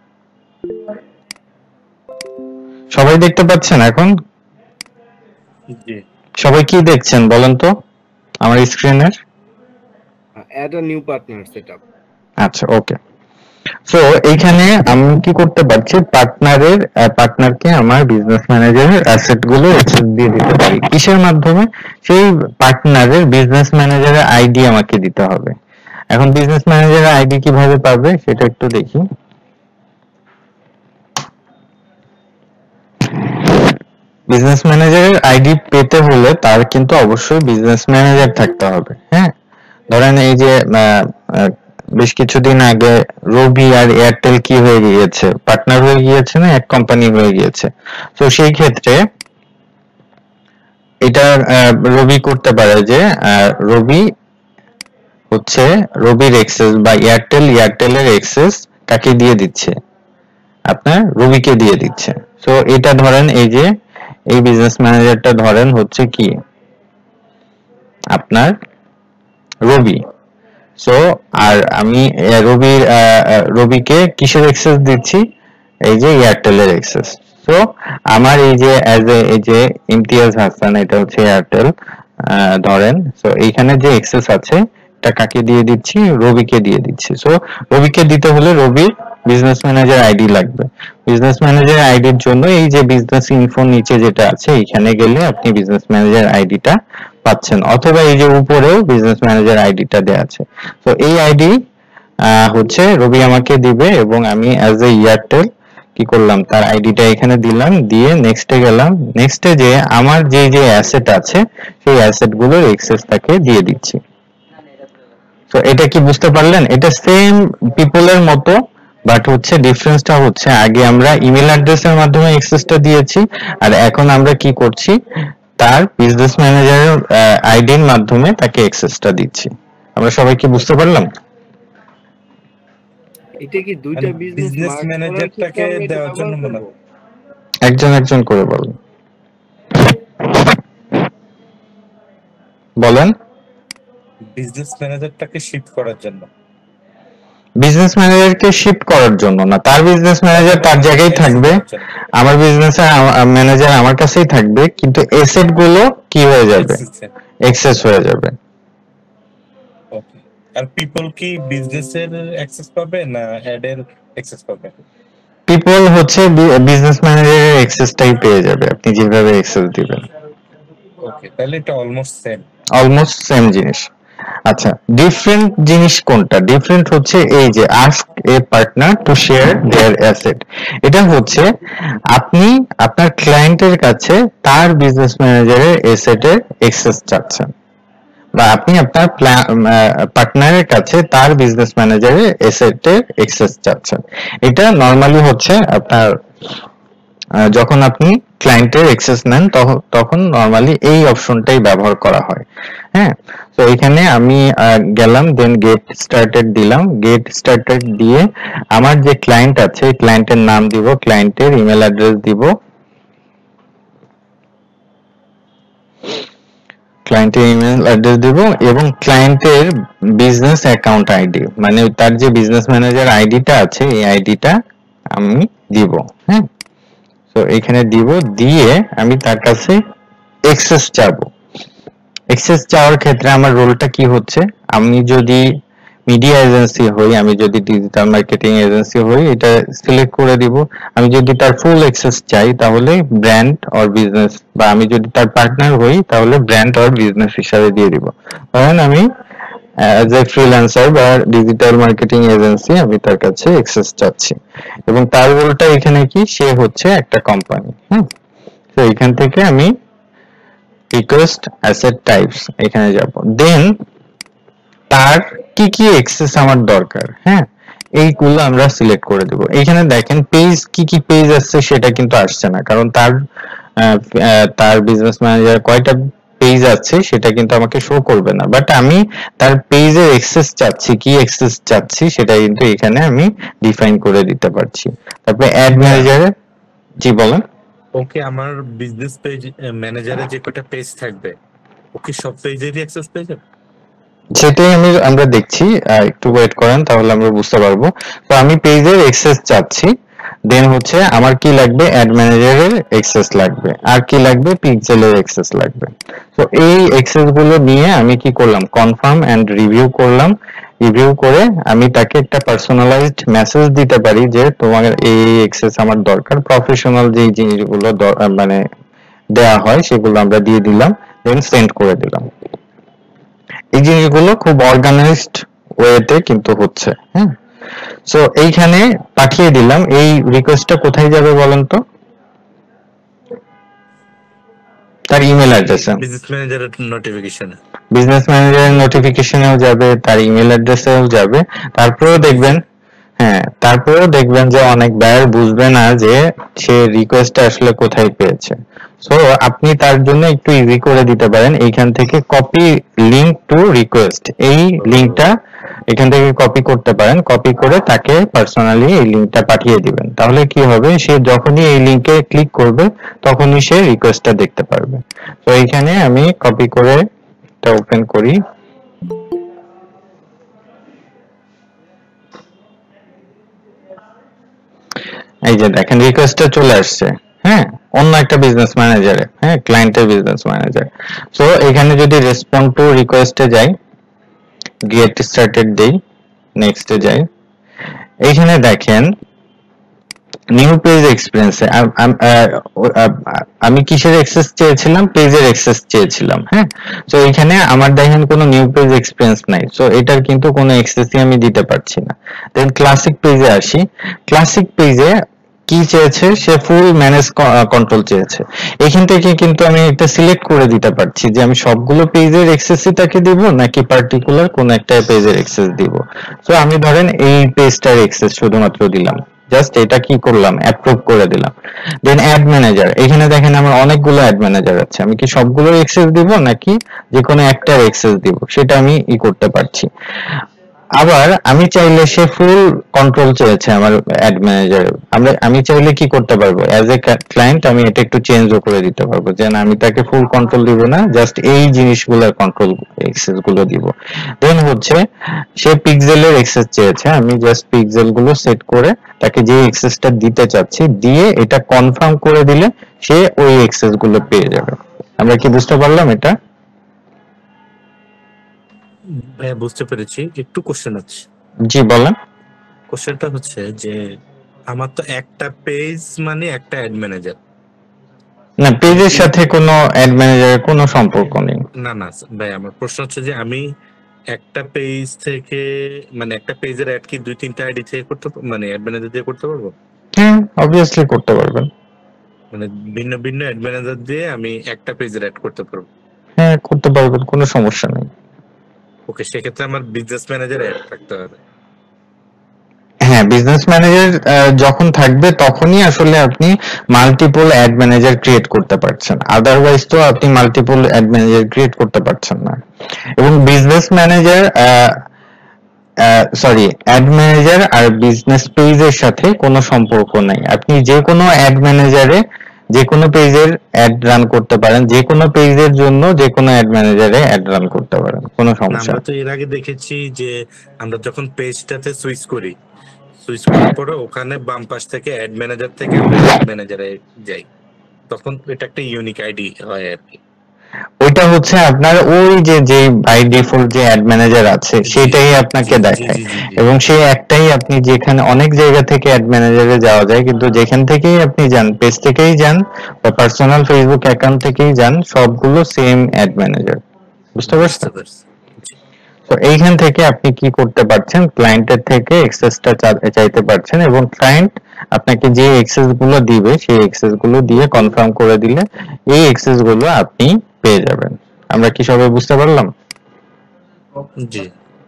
সবাই দেখতে পাচ্ছেন এখন? জি, সবাই কি দেখছেন বলেন তো আমার স্ক্রিনের? Add a new partner setup. আচ্ছা, ওকে। সো এইখানে আমি কি করতে পারছি? পার্টনারের পার্টনারকে আমার বিজনেস ম্যানেজারের অ্যাসেট গুলো অ্যাক্সেস দিয়ে দিতে পারি। কিসের মাধ্যমে? সেই পার্টনারের বিজনেস ম্যানেজারের আইডি আমাকে দিতে হবে। এখন বিজনেস ম্যানেজারের আইডি কিভাবে পাবে সেটা একটু দেখি। বিজনেস ম্যানেজারের আইডি পেতে হলে তার কিন্তু অবশ্যই বিজনেস ম্যানেজার থাকতে হবে। হ্যাঁ, ধরেন এই যে আহ, আহ, বেশ কিছুদিন আগে রবি আর এয়ারটেল কি হয়ে গিয়েছে? পার্টনার হয়ে গিয়েছে না এক কোম্পানি হয়ে গিয়েছে। তো সেই ক্ষেত্রে এটা আহ, রবি করতে পারে যে আহ, রবি হচ্ছে রবির এক্সেস বা এয়ারটেল এয়ারটেলের এক্সেস কাকে দিয়ে দিচ্ছে? আপনার রবিকে দিয়ে দিচ্ছে। সো এটা ধরেন এই যে এই বিজনেস ম্যানেজারটা ধরেন হচ্ছে কি আপনার রবি। সো আর আমি আহ, রবির আহ, আহ, রবিকে কিসের এক্সেস দিচ্ছি? এই যে এয়ারটেলের এক্সেস। সো আমার এই যে অ্যাজ এ এই যে ইমতিয়াজ হাসান, এটা হচ্ছে এয়ারটেল ধরেন। সো এইখানে যে এক্সেস আছে এটা কাকে দিয়ে দিচ্ছি? রবিকে দিয়ে দিচ্ছি। সো রবিকে দিতে হলে রবির বিজনেস ম্যানেজার আইডি লাগবে। বিজনেস ম্যানেজার আইডির জন্য এই যে বিজনেস ইনফো নিচে যেটা আছে এখানে গেলে আপনি বিজনেস ম্যানেজার আইডিটা পাচ্ছেন, অথবা এই যে উপরেও বিজনেস ম্যানেজার আইডিটা দেয়া আছে। তো এই আইডি হচ্ছে রবি আমাকে দিবে, এবং আমি অ্যাজ এ এয়ারটেল কি করলাম? তার আইডিটা এখানে দিলাম, দিয়ে নেক্সটে গেলাম। নেক্সটে যে আমার যে যে অ্যাসেট আছে সেই অ্যাসেট গুলোর এক্সেস তাকে দিয়ে দিচ্ছি। তো এটা কি বুঝতে পারলেন? এটা সেম পিপলের মতো, বাট হচ্ছে ডিফারেন্সটা হচ্ছে আগে আমরা ইমেল অ্যাড্রেসের মাধ্যমে অ্যাক্সেসটা দিয়েছি, আর এখন আমরা কি করছি? তার বিজনেস ম্যানেজারের আইডির মাধ্যমে তাকে অ্যাক্সেসটা দিচ্ছি। আমরা সবাই কি বুঝতে পারলাম? এটা কি দুইটা বিজনেস বিজনেস ম্যানেজারটাকে দেওয়ার জন্য মনে হয়। একজন একজন করে বলেন বলেন বিজনেস ম্যানেজারটাকে শিফট করার জন্য। বিজনেস ম্যানেজারকে শিফট করার জন্য না, তার বিজনেস ম্যানেজার তার জায়গায় থাকবে, আমার বিজনেস ম্যানেজার আমার কাছেই থাকবে, কিন্তু এসেট গুলো কি হয়ে যাবে? এক্সেস হয়ে যাবে। ওকে, আর পিপল কি বিজনেসের অ্যাক্সেস পাবে না অ্যাডের অ্যাক্সেস পাবে? পিপল হচ্ছে বিজনেস ম্যানেজারের অ্যাক্সেসটাই পেয়ে যাবে আপনি যেভাবে অ্যাক্সেস দিবেন। ওকে, তাহলে এটা অলমোস্ট সেম। অলমোস্ট সেম জিনিস। আচ্ছা, ডিফারেন্ট জিনিস কোনটা? ডিফারেন্ট হচ্ছে এই যে ask a partner to share their asset. এটা হচ্ছে আপনি আপনার ক্লায়েন্টের কাছে তার বিজনেস ম্যানেজারের অ্যাসেটের অ্যাক্সেস চাচ্ছেন, বা আপনি আপনার পার্টনারের কাছে তার বিজনেস ম্যানেজারের অ্যাসেটের অ্যাক্সেস চাচ্ছেন। এটা নরমালি হচ্ছে আপনার আহ, যখন আপনি ক্লায়েন্টের অ্যাক্সেস নেন তখন নরমালি এই অপশনটাই ব্যবহার করা হয়। হ্যাঁ, তো এখানে আমি আহ, গেলাম, দেন গেট স্টার্টেড দিলাম। গেট স্টার্টেড দিয়ে আমার যে ক্লায়েন্ট আছে ক্লায়েন্টের নাম দিব, ক্লায়েন্টের ইমেল অ্যাড্রেস দিব, ক্লায়েন্টের ইমেল অ্যাড্রেস দিব এবং ক্লায়েন্টের বিজনেস অ্যাকাউন্ট আইডি, মানে তার যে বিজনেস ম্যানেজার আইডিটা আছে এই আইডিটা আমি দিব। হ্যাঁ, তো এখানে দিব, দিয়ে আমি তার কাছে অ্যাক্সেস চাবো। অ্যাক্সেস চাওয়ার ক্ষেত্রে আমার রোলটা কি হচ্ছে, আমি যদি মিডিয়া এজেন্সি হই, আমি যদি ডিজিটাল মার্কেটিং এজেন্সি হই এটা সিলেক্ট করে দিব। আমি যদি তার ফুল অ্যাক্সেস চাই তাহলে ব্র্যান্ড অর বিজনেস, বা আমি যদি তার পার্টনার হই তাহলে ব্র্যান্ড অর বিজনেস হিসাবে দিয়ে দিব। কারণ আমি অ্যাজ এ ফ্রিল্যান্সার বা ডিজিটাল মার্কেটিং এজেন্সি আমি তার কাছে অ্যাক্সেস চাচ্ছি, এবং তার রোলটা এখানে কি, সে হচ্ছে একটা কোম্পানি। হ্যাঁ, তো এখান থেকে আমি রিকোয়েস্ট অ্যাসেট টাইপস এখানে যাব, দেন তার কি কি অ্যাক্সেস আমার দরকার, হ্যাঁ এইগুলো আমরা সিলেক্ট করে দেব। এখানে দেখেন পেজ কি কি পেজ আসছে সেটা কিন্তু আসছে না, কারণ তার তার বিজনেস ম্যানেজার কয়টা পেজ আছে সেটা কিন্তু আমাকে শো করবে না, বাট আমি তার পেজের অ্যাক্সেস চাচ্ছি, কি অ্যাক্সেস চাচ্ছি সেটা কিন্তু এখানে আমি ডিফাইন করে দিতে পারছি। তারপরে অ্যাড ম্যানেজারে, জি বলেন। ওকে, আমার বিজনেস পেজ ম্যানেজারে যে কয়টা পেজ থাকবে ওকে সব পেজেরই অ্যাক্সেস পেয়ে যাবে? সেটাই আমি আমরা দেখছি, একটু ওয়েট করেন তাহলে আমরা বুঝতে পারবো। তো আমি পেজের অ্যাক্সেস চাচ্ছি, দেন হচ্ছে আমার কি লাগবে, অ্যাড ম্যানেজারের অ্যাক্সেস লাগবে, আর কি লাগবে, পিক্সেলের অ্যাক্সেস লাগবে। তো এই অ্যাক্সেস গুলো নিয়ে আমি কি করলাম, কনফার্ম এন্ড রিভিউ করলাম। রিভিউ করে আমি তাকে একটা পার্সোনালাইজড মেসেজ দিতে পারি যে তোমার এই অ্যাক্সেস আমার দরকার। প্রফেশনাল যে জিনিসগুলো মানে দেয়া হয় সেগুলো আমরা দিয়ে দিলাম, দেন সেন্ড করে দিলাম। এই জিনিসগুলো খুব অর্গানাইজড ওয়েতে কিন্তু হচ্ছে। হ্যাঁ, সো এইখানে পাঠিয়ে দিলাম। এই রিকোয়েস্টটা কোথায় যাবে বলেন তো? তার ইমেল অ্যাড্রেসে, বিজনেস ম্যানেজারের নোটিফিকেশনে, বিজনেস ম্যানেজারের নোটিফিকেশনেও যাবে, তার ইমেল অ্যাড্রেসেও যাবে। তারপরেও দেখবেন, হ্যাঁ তারপরেও দেখবেন যে অনেক বায়ার বুঝবে না যে সে রিকোয়েস্টটা আসলে কোথায় পেয়েছে। সো আপনি তার জন্য একটু ইজি করে দিতে পারেন, এইখান থেকে কপি লিংক টু রিকোয়েস্ট, এই লিংকটা এখান থেকে কপি করতে পারেন। কপি করে তাকে পার্সোনালি এই লিংকটা পাঠিয়ে দিবেন, তাহলে কি হবে, সে যখনই এই লিংকে ক্লিক করবে তখনই সে রিকোয়েস্টটা দেখতে পারবে। তো এইখানে আমি কপি করে এটা ওপেন করি। এই যে দেখেন রিকোয়েস্টটা চলে আসছে, হ্যাঁ অন্য একটা বিজনেস ম্যানেজারে, হ্যাঁ ক্লায়েন্টের বিজনেস ম্যানেজার। সো এখানে যদি রেসপন্ড টু রিকোয়েস্টে যাই, গেট স্টার্টেড দেই, নেক্সটে যাই, এইখানে দেখেন নিউ পেজ এক্সপিরিয়েন্সে আমি কিসের অ্যাক্সেস চেয়েছিলাম, পেজের অ্যাক্সেস চেয়েছিলাম। হ্যাঁ, তো এখানে আমার দেখেন কোনো নিউ পেজ এক্সপিরিয়েন্স নাই, সো এটার কিন্তু কোনো অ্যাক্সেসই আমি দিতে পারছি না। দেন ক্লাসিক পেজে আসি, ক্লাসিক পেজে কি চেয়েছে, সে ফুল ম্যানেজ কন্ট্রোল চেয়েছে। এখান থেকে কিন্তু আমি একটা সিলেক্ট করে দিতে পারছি যে আমি সবগুলো পেজের অ্যাক্সেসই তাকে দিব নাকি পার্টিকুলার কোন একটা পেজের অ্যাক্সেস দিব। তো আমি ধরেন এই পেজটার অ্যাক্সেস শুধুমাত্র দিলাম, জাস্ট এটা কি করলাম, অ্যাপ্রুভ করে দিলাম। দেন অ্যাড ম্যানেজার, এখানে দেখেন আমার অনেকগুলো অ্যাড ম্যানেজার আছে, আমি কি সবগুলোর অ্যাক্সেস দিব নাকি যে কোনো একটার অ্যাক্সেস দিব সেটা আমি ই করতে পারছি। আবার আমি চাইলে সে ফুল কন্ট্রোল চেয়েছে আমার অ্যাড ম্যানেজার, আমরা আমি চাইলে কি করতে পারবো, অ্যাজ এ ক্লায়েন্ট আমি এটা একটু চেঞ্জও করে দিতে পারবো যে না আমি তাকে ফুল কন্ট্রোল দিব না, জাস্ট এই জিনিসগুলোর কন্ট্রোল অ্যাক্সেস গুলো দিব। দেন হচ্ছে সে পিক্সেলের অ্যাক্সেস চেয়েছে, আমি জাস্ট পিক্সেল গুলো সেট করে তাকে যে অ্যাক্সেসটা দিতে চাচ্ছি দিয়ে এটা কনফার্ম করে দিলে সে ওই অ্যাক্সেস গুলো পেয়ে যাবে। আমরা কি বুঝতে পারলাম এটা? ভাইয়া বুঝতে পেরেছি, একটু কোশ্চেন আছে। জি বলেন। কোশ্চেনটা হচ্ছে যে আমার তো একটা পেজ মানে একটা অ্যাড ম্যানেজার। না, পেজের সাথে কোনো অ্যাড ম্যানেজারের কোনো সম্পর্ক নেই। না না ভাই, আমার প্রশ্ন হচ্ছে যে আমি একটা পেজ থেকে মানে একটা পেজের অ্যাড কি দুই তিনটা আইডি থেকে করতে পা- মানে অ্যাড ম্যানেজার দিয়ে করতে পারবো? হ্যাঁ, অবভিয়াসলি করতে পারবেন। মানে ভিন্ন ভিন্ন অ্যাড ম্যানেজার দিয়ে আমি একটা পেজের অ্যাড করতে পারবো? হ্যাঁ, করতে পারবেন, কোনো সমস্যা নেই। ওকে, সেক্ষেত্রে আমার বিজনেস ম্যানেজার অ্যাড থাকতে হবে। হ্যাঁ, বিজনেস ম্যানেজার যখন থাকবে তখনই আসলে আপনি মাল্টিপল অ্যাড ম্যানেজার ক্রিয়েট করতে পারছেন, আদারওয়াইজ তো আপনি মাল্টিপল অ্যাড ম্যানেজার ক্রিয়েট করতে পারছেন না। এবং business manager sorry ad manager আর বিজনেস পেজের সাথে কোনো সম্পর্ক নাই। আপনি যে কোনো অ্যাড ম্যানেজারে যে কোনো পেজের অ্যাড রান করতে পারেন, যে কোনো পেজের জন্য যে কোনো অ্যাড ম্যানেজারে অ্যাড রান করতে পারেন, কোনো না, সমস্যা আমরা তো এর আগে দেখেছি যে আমরা যখন পেজটাতে সুইচ করি, সুইচ করার পরে ওখানে বাম পাশ থেকে অ্যাড ম্যানেজার থেকে আমরা অ্যাড ম্যানেজারে যাই, তখন এটা একটা ইউনিক আইডি হয় আর কি। ওইটা হচ্ছে আপনার ওই যে যে বাই ডিফল্ট যে অ্যাড ম্যানেজার আছে সেটাই আপনাকে জি, জি, দেখায়, জি, জি, জি। এবং সেই একটাই আপনি যেখানে অনেক জায়গা থেকে অ্যাড ম্যানেজারে যাওয়া যায়, কিন্তু যেখান থেকেই আপনি যান, পেজ থেকেই যান বা পার্সোনাল ফেসবুক অ্যাকাউন্ট থেকেই যান, সবগুলো সেম অ্যাড ম্যানেজার। বুঝতে পারছেন? বুঝতে পারছি। জি। তো এইখান থেকে আপনি কি করতে পারছেন, ক্লায়েন্টের থেকে এক্সেসটা চাইতে পারছেন, এবং ক্লায়েন্ট আপনাকে যে এক্সেস গুলো দিবে সেই এক্সেস গুলো দিয়ে কনফার্ম করে দিলে এই এক্সেস গুলো আপনি পেয়ে যাবেন। আমরা কি সবাই বুঝতে পারলাম? জি।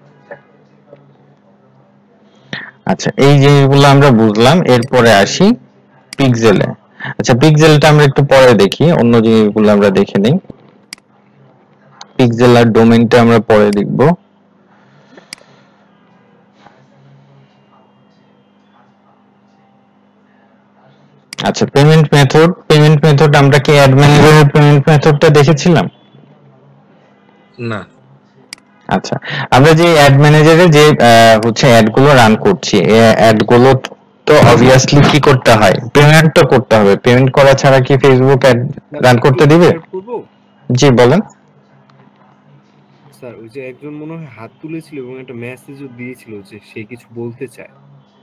আচ্ছা, এই জিনিসগুলো আমরা বুঝলাম। এরপরে আসি পিক্সেলে। আচ্ছা, পিক্সেলটা আমরা একটু পরে দেখি, অন্য জিনিসগুলো আমরা দেখে নেই। পিক্সেল আর ডোমেইনটা আমরা পরে দেখব। আচ্ছা, পেমেন্ট মেথড। পেমেন্ট মেথড আমরা কি অ্যাড ম্যানেজারের পেমেন্ট মেথডটা দেখেছিলাম? না। আচ্ছা, আমরা যে অ্যাড ম্যানেজারে যে হচ্ছে অ্যাড গুলো রান করছি, এই অ্যাড গুলো তো অবভিয়াসলি কি করতে হয়, পেমেন্ট তো করতে হবে। পেমেন্ট করা ছাড়া কি ফেসবুক অ্যাড রান করতে দিবে? জি বলেন। স্যার, ওই যে একজন মনে হয় হাত তুলেছিল এবং একটা মেসেজও দিয়েছিল যে সে কিছু বলতে চায়।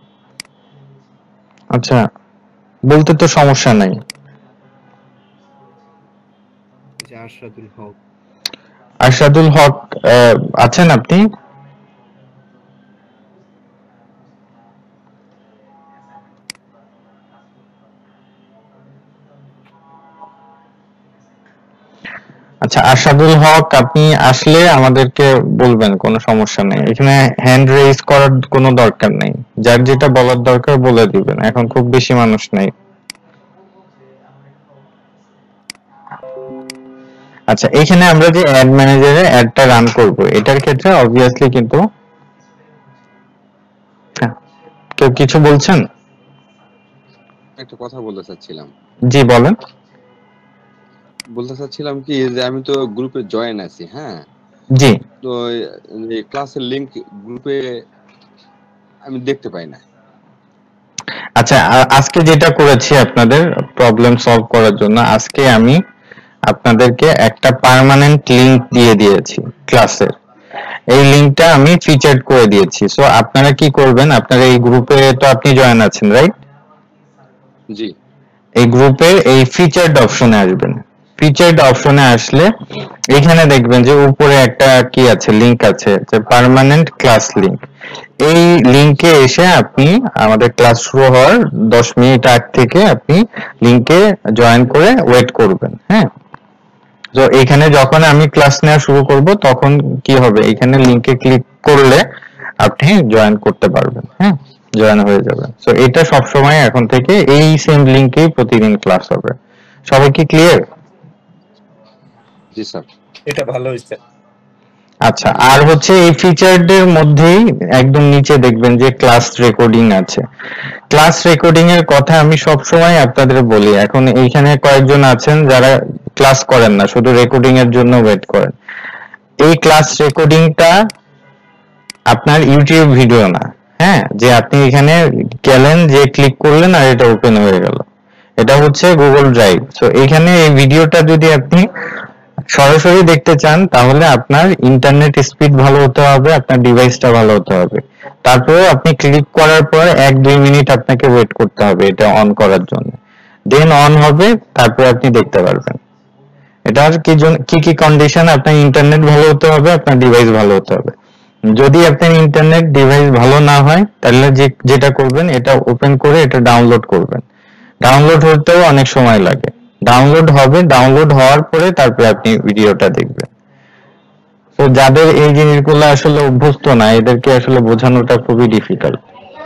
আচ্ছা, বলতে তো সমস্যা নাই। যে আরশাদুল হক। আরশাদুল হক আহ, আছেন আপনি? আচ্ছা, আরশাদুল হক আপনি আসলে আমাদেরকে বলবেন, কোনো সমস্যা নেই। এখানে হ্যান্ড রেজ করার কোনো দরকার নেই, যার যেটা বলার দরকার বলে দিবেন, এখন খুব বেশি মানুষ নেই। আচ্ছা, এখানে আমরা যে অ্যাড ম্যানেজারে অ্যাডটা রান করব, এটার ক্ষেত্রে অবভিয়াসলি কিন্তু হ্যাঁ, কেউ কিছু বলছেন? একটা কথা বলতে চাচ্ছিলাম। জি বলেন। বলতে চাচ্ছিলাম কি যে আমি তো গ্রুপে জয়েন আছি, হ্যাঁ, জি। তো এই ক্লাসের লিংক গ্রুপে আমি দেখতে পাই না। আচ্ছা, আ- আজকে যেটা করেছি আপনাদের প্রবলেম সলভ করার জন্য, আজকে আমি আপনাদেরকে একটা পার্মানেন্ট লিংক দিয়ে দিয়েছি ক্লাসের। এই লিংকটা আমি ফিচার্ড করে দিয়েছি। সো আপনারা কি করবেন, আপনারা এই গ্রুপে তো আপনি জয়েন আছেন, রাইট? জি। এই গ্রুপের এই ফিচার্ড অপশনে আসবেন। ফিচার্ড অপশনে আসলে এখানে দেখবেন যে উপরে একটা কি আছে, লিংক আছে, যে পার্মানেন্ট ক্লাস লিংক। এই লিংকে এসে আপনি আমাদের ক্লাস শুরু হওয়ার দশ মিনিট আগ থেকে আপনি লিংকে জয়েন করে ওয়েট করবেন। হ্যাঁ, তো এখানে যখন আমি ক্লাস নেওয়া শুরু করব তখন কি হবে, এখানে লিংকে ক্লিক করলে আপনি জয়েন করতে পারবেন। হ্যাঁ, জয়েন হয়ে যাবে। সো এটা সব সময় এখন থেকে এই সেম লিংকেই প্রতিদিন ক্লাস হবে। সবাই কি ক্লিয়ার? জি স্যার। এটা ভালো হয়েছে। আচ্ছা, আর হচ্ছে এই ফিচারদের মধ্যেই একদম নিচে দেখবেন যে ক্লাস রেকর্ডিং আছে। ক্লাস রেকর্ডিং এর কথা আমি সব সময় আপনাদের বলি। এখন এইখানে কয়েকজন আছেন যারা ক্লাস করেন না, শুধু রেকর্ডিং এর জন্য ওয়েট করেন। এই ক্লাস রেকর্ডিংটা আপনার ইউটিউব ভিডিও না। হ্যাঁ, যে আপনি এখানে গেলেন, যে ক্লিক করলেন আর এটা ওপেন হয়ে গেল, এটা হচ্ছে গুগল ড্রাইভ। তো এখানে এই ভিডিওটা যদি আপনি সরাসরি দেখতে চান তাহলে আপনার ইন্টারনেট স্পিড ভালো হতে হবে, আপনার ডিভাইসটা ভালো হতে হবে। তারপরে আপনি ক্লিক করার পর এক দুই মিনিট আপনাকে ওয়েট করতে হবে এটা অন করার জন্য, দেন অন হবে, তারপরে আপনি দেখতে পারবেন। এটার কি কি কি কন্ডিশন, আপনার ইন্টারনেট ভালো হতে হবে, আপনার ডিভাইস ভালো হতে হবে। যদি আপনার ইন্টারনেট ডিভাইস ভালো না হয় তাহলে যে যেটা করবেন এটা ওপেন করে এটা ডাউনলোড করবেন। ডাউনলোড হতেও অনেক সময় লাগে, ডাউনলোড হবে, ডাউনলোড হওয়ার পরে তারপরে আপনি ভিডিওটা দেখবেন। তো যাদের এই জিনিসগুলো আসলে অভ্যস্ত না এদেরকে আসলে বোঝানোটা খুবই ডিফিকাল্ট।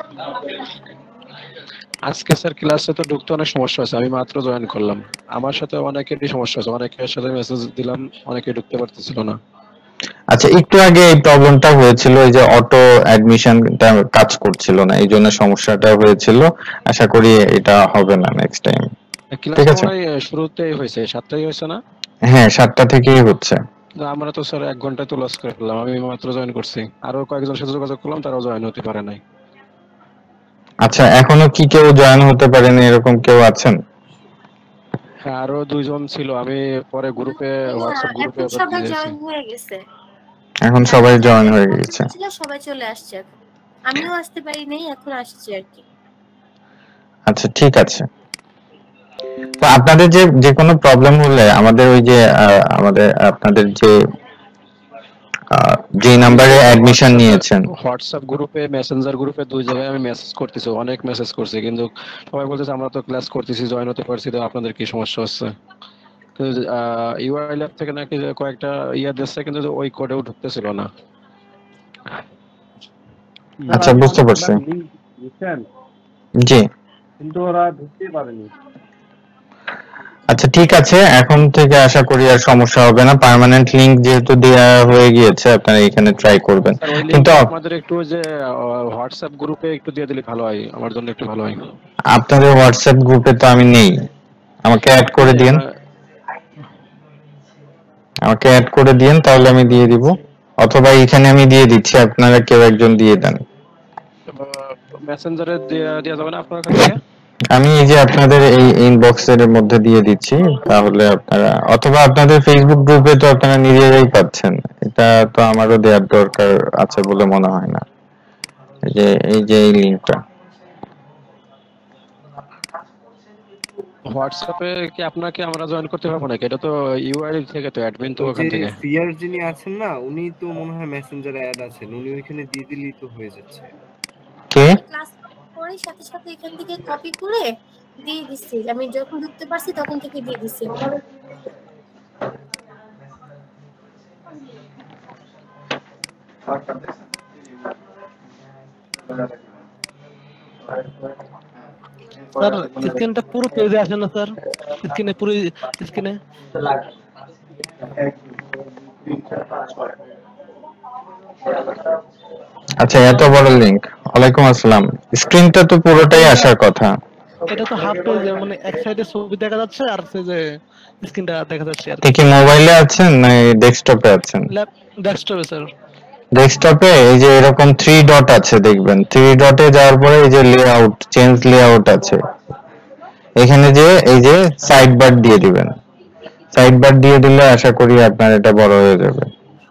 আজকে স্যার ক্লাসে তো ঢুকতে অনেক সমস্যা হয়েছে, আমি মাত্র জয়েন করলাম, আমার সাথে অনেকেরই সমস্যা হয়েছে, অনেকের সাথে মেসেজ দিলাম, অনেকে ঢুকতে পারতেছিল না। আচ্ছা, একটু আগে এই প্রবলেমটা হয়েছিল, এই যে অটো অ্যাডমিশনটা কাজ করছিল না, এই জন্য সমস্যাটা হয়েছিল। আশা করি এটা হবে না নেক্সট টাইম। ঠিক আছে, শুরুতেই হয়েছে, সাতটাই হয়েছে না? হ্যাঁ, সাতটা থেকেই হচ্ছে। আমরা তো স্যার এক ঘন্টায় তো লস করে ফেললাম, আমি মাত্র জয়েন করছি, আরো কয়েকজন সাথে যোগাযোগ করলাম, তারাও জয়েন হতে পারে নাই। আচ্ছা, এখনো কি কেউ জয়েন হতে পারেনি এরকম কেউ আছেন? হ্যাঁ, আরো দুইজন ছিল, আমি পরে গ্রুপে হোয়াটসঅ্যাপ গ্রুপে সবাই জয়েন হয়ে গেছে, এখন সবাই জয়েন হয়ে গেছে, সবাই চলে আসছে, আমিও আসতে পারি নাই, এখন আসছি আর কি। আচ্ছা, ঠিক আছে। তো আপনাদের যে যে কোনো প্রবলেম হলে আমাদের ওই যে আমাদের আপনাদের যে যে নাম্বারে অ্যাডমিশন নিয়েছেন হোয়াটসঅ্যাপ গ্রুপে, মেসেঞ্জার গ্রুপে দুই জায়গায় আমি মেসেজ করতেছি, অনেক মেসেজ করছি, কিন্তু সবাই বলতেছে আমরা তো ক্লাস করতেছি, জয়েন হতে পারছি, তো আপনাদের কি সমস্যা হচ্ছে? তো ইউআই ল্যাব থেকে নাকি কয়েকটা ইয়া দিচ্ছে, কিন্তু ওই কোডেও ঢুকতেছিল না। আচ্ছা, বুঝতে পারছি। জি, কিন্তু ওরা ঢুকতে পারেনি। আচ্ছা, ঠিক আছে, এখন থেকে আশা করি আর সমস্যা হবে না। পার্মানেন্ট লিংক যেহেতু দেয়া হয়ে গিয়েছে, আপনারা এখানে ট্রাই করবেন। কিন্তু আমাদের একটু যে হোয়াটসঅ্যাপ গ্রুপে একটু দিয়ে দিলে ভালো হয়, আমার জন্য একটু ভালো হয়। আপনাদের হোয়াটসঅ্যাপ গ্রুপে তো আমি নেই, আমাকে অ্যাড করে দিন, আমাকে অ্যাড করে দিন, তাহলে আমি দিয়ে দিব, অথবা এখানে আমি দিয়ে দিচ্ছি, আপনারা কেউ একজন দিয়ে দেন। মেসেঞ্জারে দেয়া যাবে না আপনার কাছে? আমি এই যে আপনাদের এই ইনবক্সের মধ্যে দিয়ে দিচ্ছি, তাহলে আপনারা, অথবা আপনাদের ফেসবুক গ্রুপে তো আপনারা নিজেরাই পাচ্ছেন, এটা তো আমারও দেওয়ার দরকার আছে বলে মনে হয় না। এই যে এই যে এই লিংকটা হোয়াটসঅ্যাপে কি আপনাকে আমরা জয়েন করতে পারবো নাকি? এটা তো ইউআই থেকে, তো অ্যাডমিন তো ওখান থেকে। সিআর যিনি আছেন না, উনি তো মনে হয় মেসেঞ্জারে অ্যাড আছেন, উনি ওইখানে দিয়ে দিলেই তো হয়ে যাচ্ছে। কে? ক্লাস করে সাথে সাথে এখান থেকে কপি করে দিয়ে দিছি, আমি যখন ঢুকতে পারছি তখন থেকে দিয়ে দিছি। স্যার স্ক্রিনটা পুরো পেজে আসে না স্যার, স্ক্রিনে পুরো স্ক্রিনে। আচ্ছা, এত বড় লিংক। ওয়ালাইকুম আসসালাম। স্ক্রিনটা তো পুরোটাই আসার কথা। এটা তো হাফ পেজ, মানে এক সাইডে ছবি দেখা যাচ্ছে আর যে স্ক্রিনটা দেখা যাচ্ছে। আর কি মোবাইলে আছেন না ডেস্কটপে আছেন? ডেস্কটপে স্যার। ডেস্কটপে এই যে এরকম থ্রি ডট আছে, দেখবেন থ্রি ডটে যাওয়ার পরে এই যে লেআউট, চেঞ্জ লেআউট আছে, এখানে যে এই যে সাইড বার দিয়ে দিবেন, সাইড বার দিয়ে দিলে আশা করি আপনার এটা বড় হয়ে যাবে।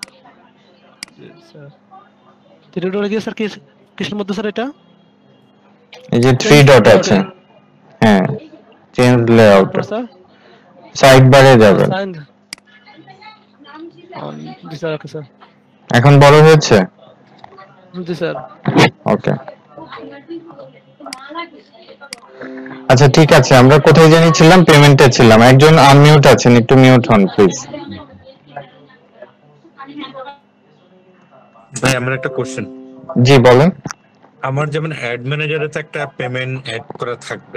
থ্রি ডট কি স্যার, কিসের মধ্যে স্যার এটা? এই যে থ্রি ডট আছে, হ্যাঁ, চেঞ্জ লেআউট, সাইড বারে যাবেন। জি স্যার, ওকে স্যার। এখন বড় হয়েছে? জি স্যার। ওকে, আচ্ছা, ঠিক আছে। আমরা কোথায় জানিয়েছিলাম? পেমেন্টে ছিলাম। একজন আনমিউট আছেন, একটু মিউট হন প্লিজ। ভাই, আমার একটা কোশ্চেন। জি, বলেন। আমার যেমন অ্যাড ম্যানেজারে তো একটা পেমেন্ট অ্যাড করা থাকবে,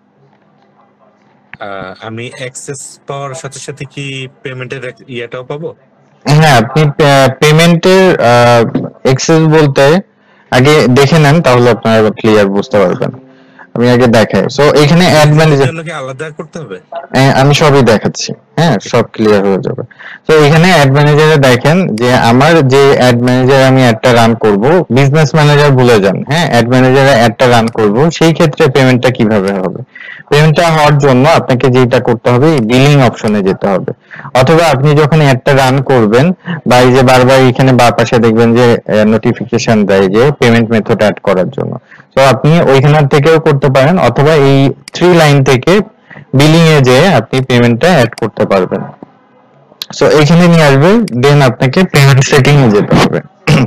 আমি অ্যাক্সেস পাওয়ার সাথে সাথে কি পেমেন্টের ইয়েটাও পাবো? হ্যাঁ, আপনি পেমেন্টের অ্যাক্সেস বলতে আগে দেখে নেন, তাহলে আপনারা ক্লিয়ার বুঝতে পারবেন। আমি আগে দেখাই। সো এখানে অ্যাড ম্যানেজার জন্য কি আলাদা করতে হবে? আমি সবই দেখাচ্ছি, হ্যাঁ, সব ক্লিয়ার হয়ে যাবে। তো এখানে অ্যাড ম্যানেজারে দেখেন যে আমার যে অ্যাড ম্যানেজার আমি অ্যাডটা রান করব, বিজনেস ম্যানেজার ভুলে যান, হ্যাঁ, অ্যাড ম্যানেজারে অ্যাডটা রান করব, সেই ক্ষেত্রে পেমেন্টটা কিভাবে হবে? পেমেন্টটা হওয়ার জন্য আপনাকে যেটা করতে হবে বিলিং অপশনে যেতে হবে, অথবা আপনি যখন অ্যাডটা রান করবেন বা এই যে বারবার এখানে বা পাশে দেখবেন যে নোটিফিকেশন দেয় যে পেমেন্ট মেথড অ্যাড করার জন্য, তো আপনি ওইখান থেকেও করতে পারেন, অথবা এই থ্রি লাইন থেকে বিলিং এ যে আপনি পেমেন্টটা অ্যাড করতে পারবেন। সো এখানে নিয়ে আসবে, দেন আপনাকে পেমেন্ট সেটিং এ যেতে হবে।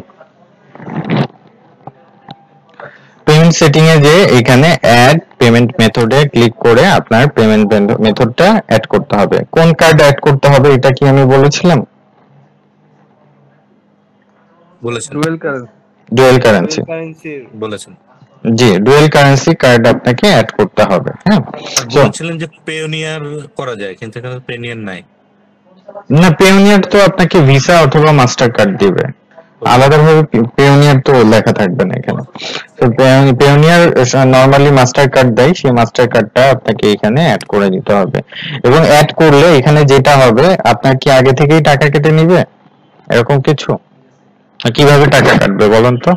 পেমেন্ট সেটিং এ যে এখানে অ্যাড পেমেন্ট মেথডে ক্লিক করে আপনার পেমেন্ট মেথডটা অ্যাড করতে হবে। কোন কার্ড অ্যাড করতে হবে এটা কি আমি বলেছিলাম? বলেছেন ডুয়েল কারেন্সি ডুয়েল কারেন্সি বলেছেন জি, ডুয়েল কারেন্সি কার্ড আপনাকে অ্যাড করতে হবে। হ্যাঁ, বলেছিলেন যে পেওনিয়ার করা যায়, কিন্তু এখানে পেওনিয়ার নাই। না, পেওনিয়ার তো আপনাকে ভিসা অথবা মাস্টার কার্ড দিবে, আলাদাভাবে পেওনিয়ার তো লেখা থাকবে না এখানে। তো পেওনিয়ার নরমালি মাস্টার কার্ড দেয়, সেই মাস্টার কার্ডটা আপনাকে এখানে অ্যাড করে দিতে হবে। এবং অ্যাড করলে এখানে যেটা হবে, আপনার কি আগে থেকেই টাকা কেটে নিবে এরকম কিছু? কিভাবে টাকা কাটবে বলেন তো?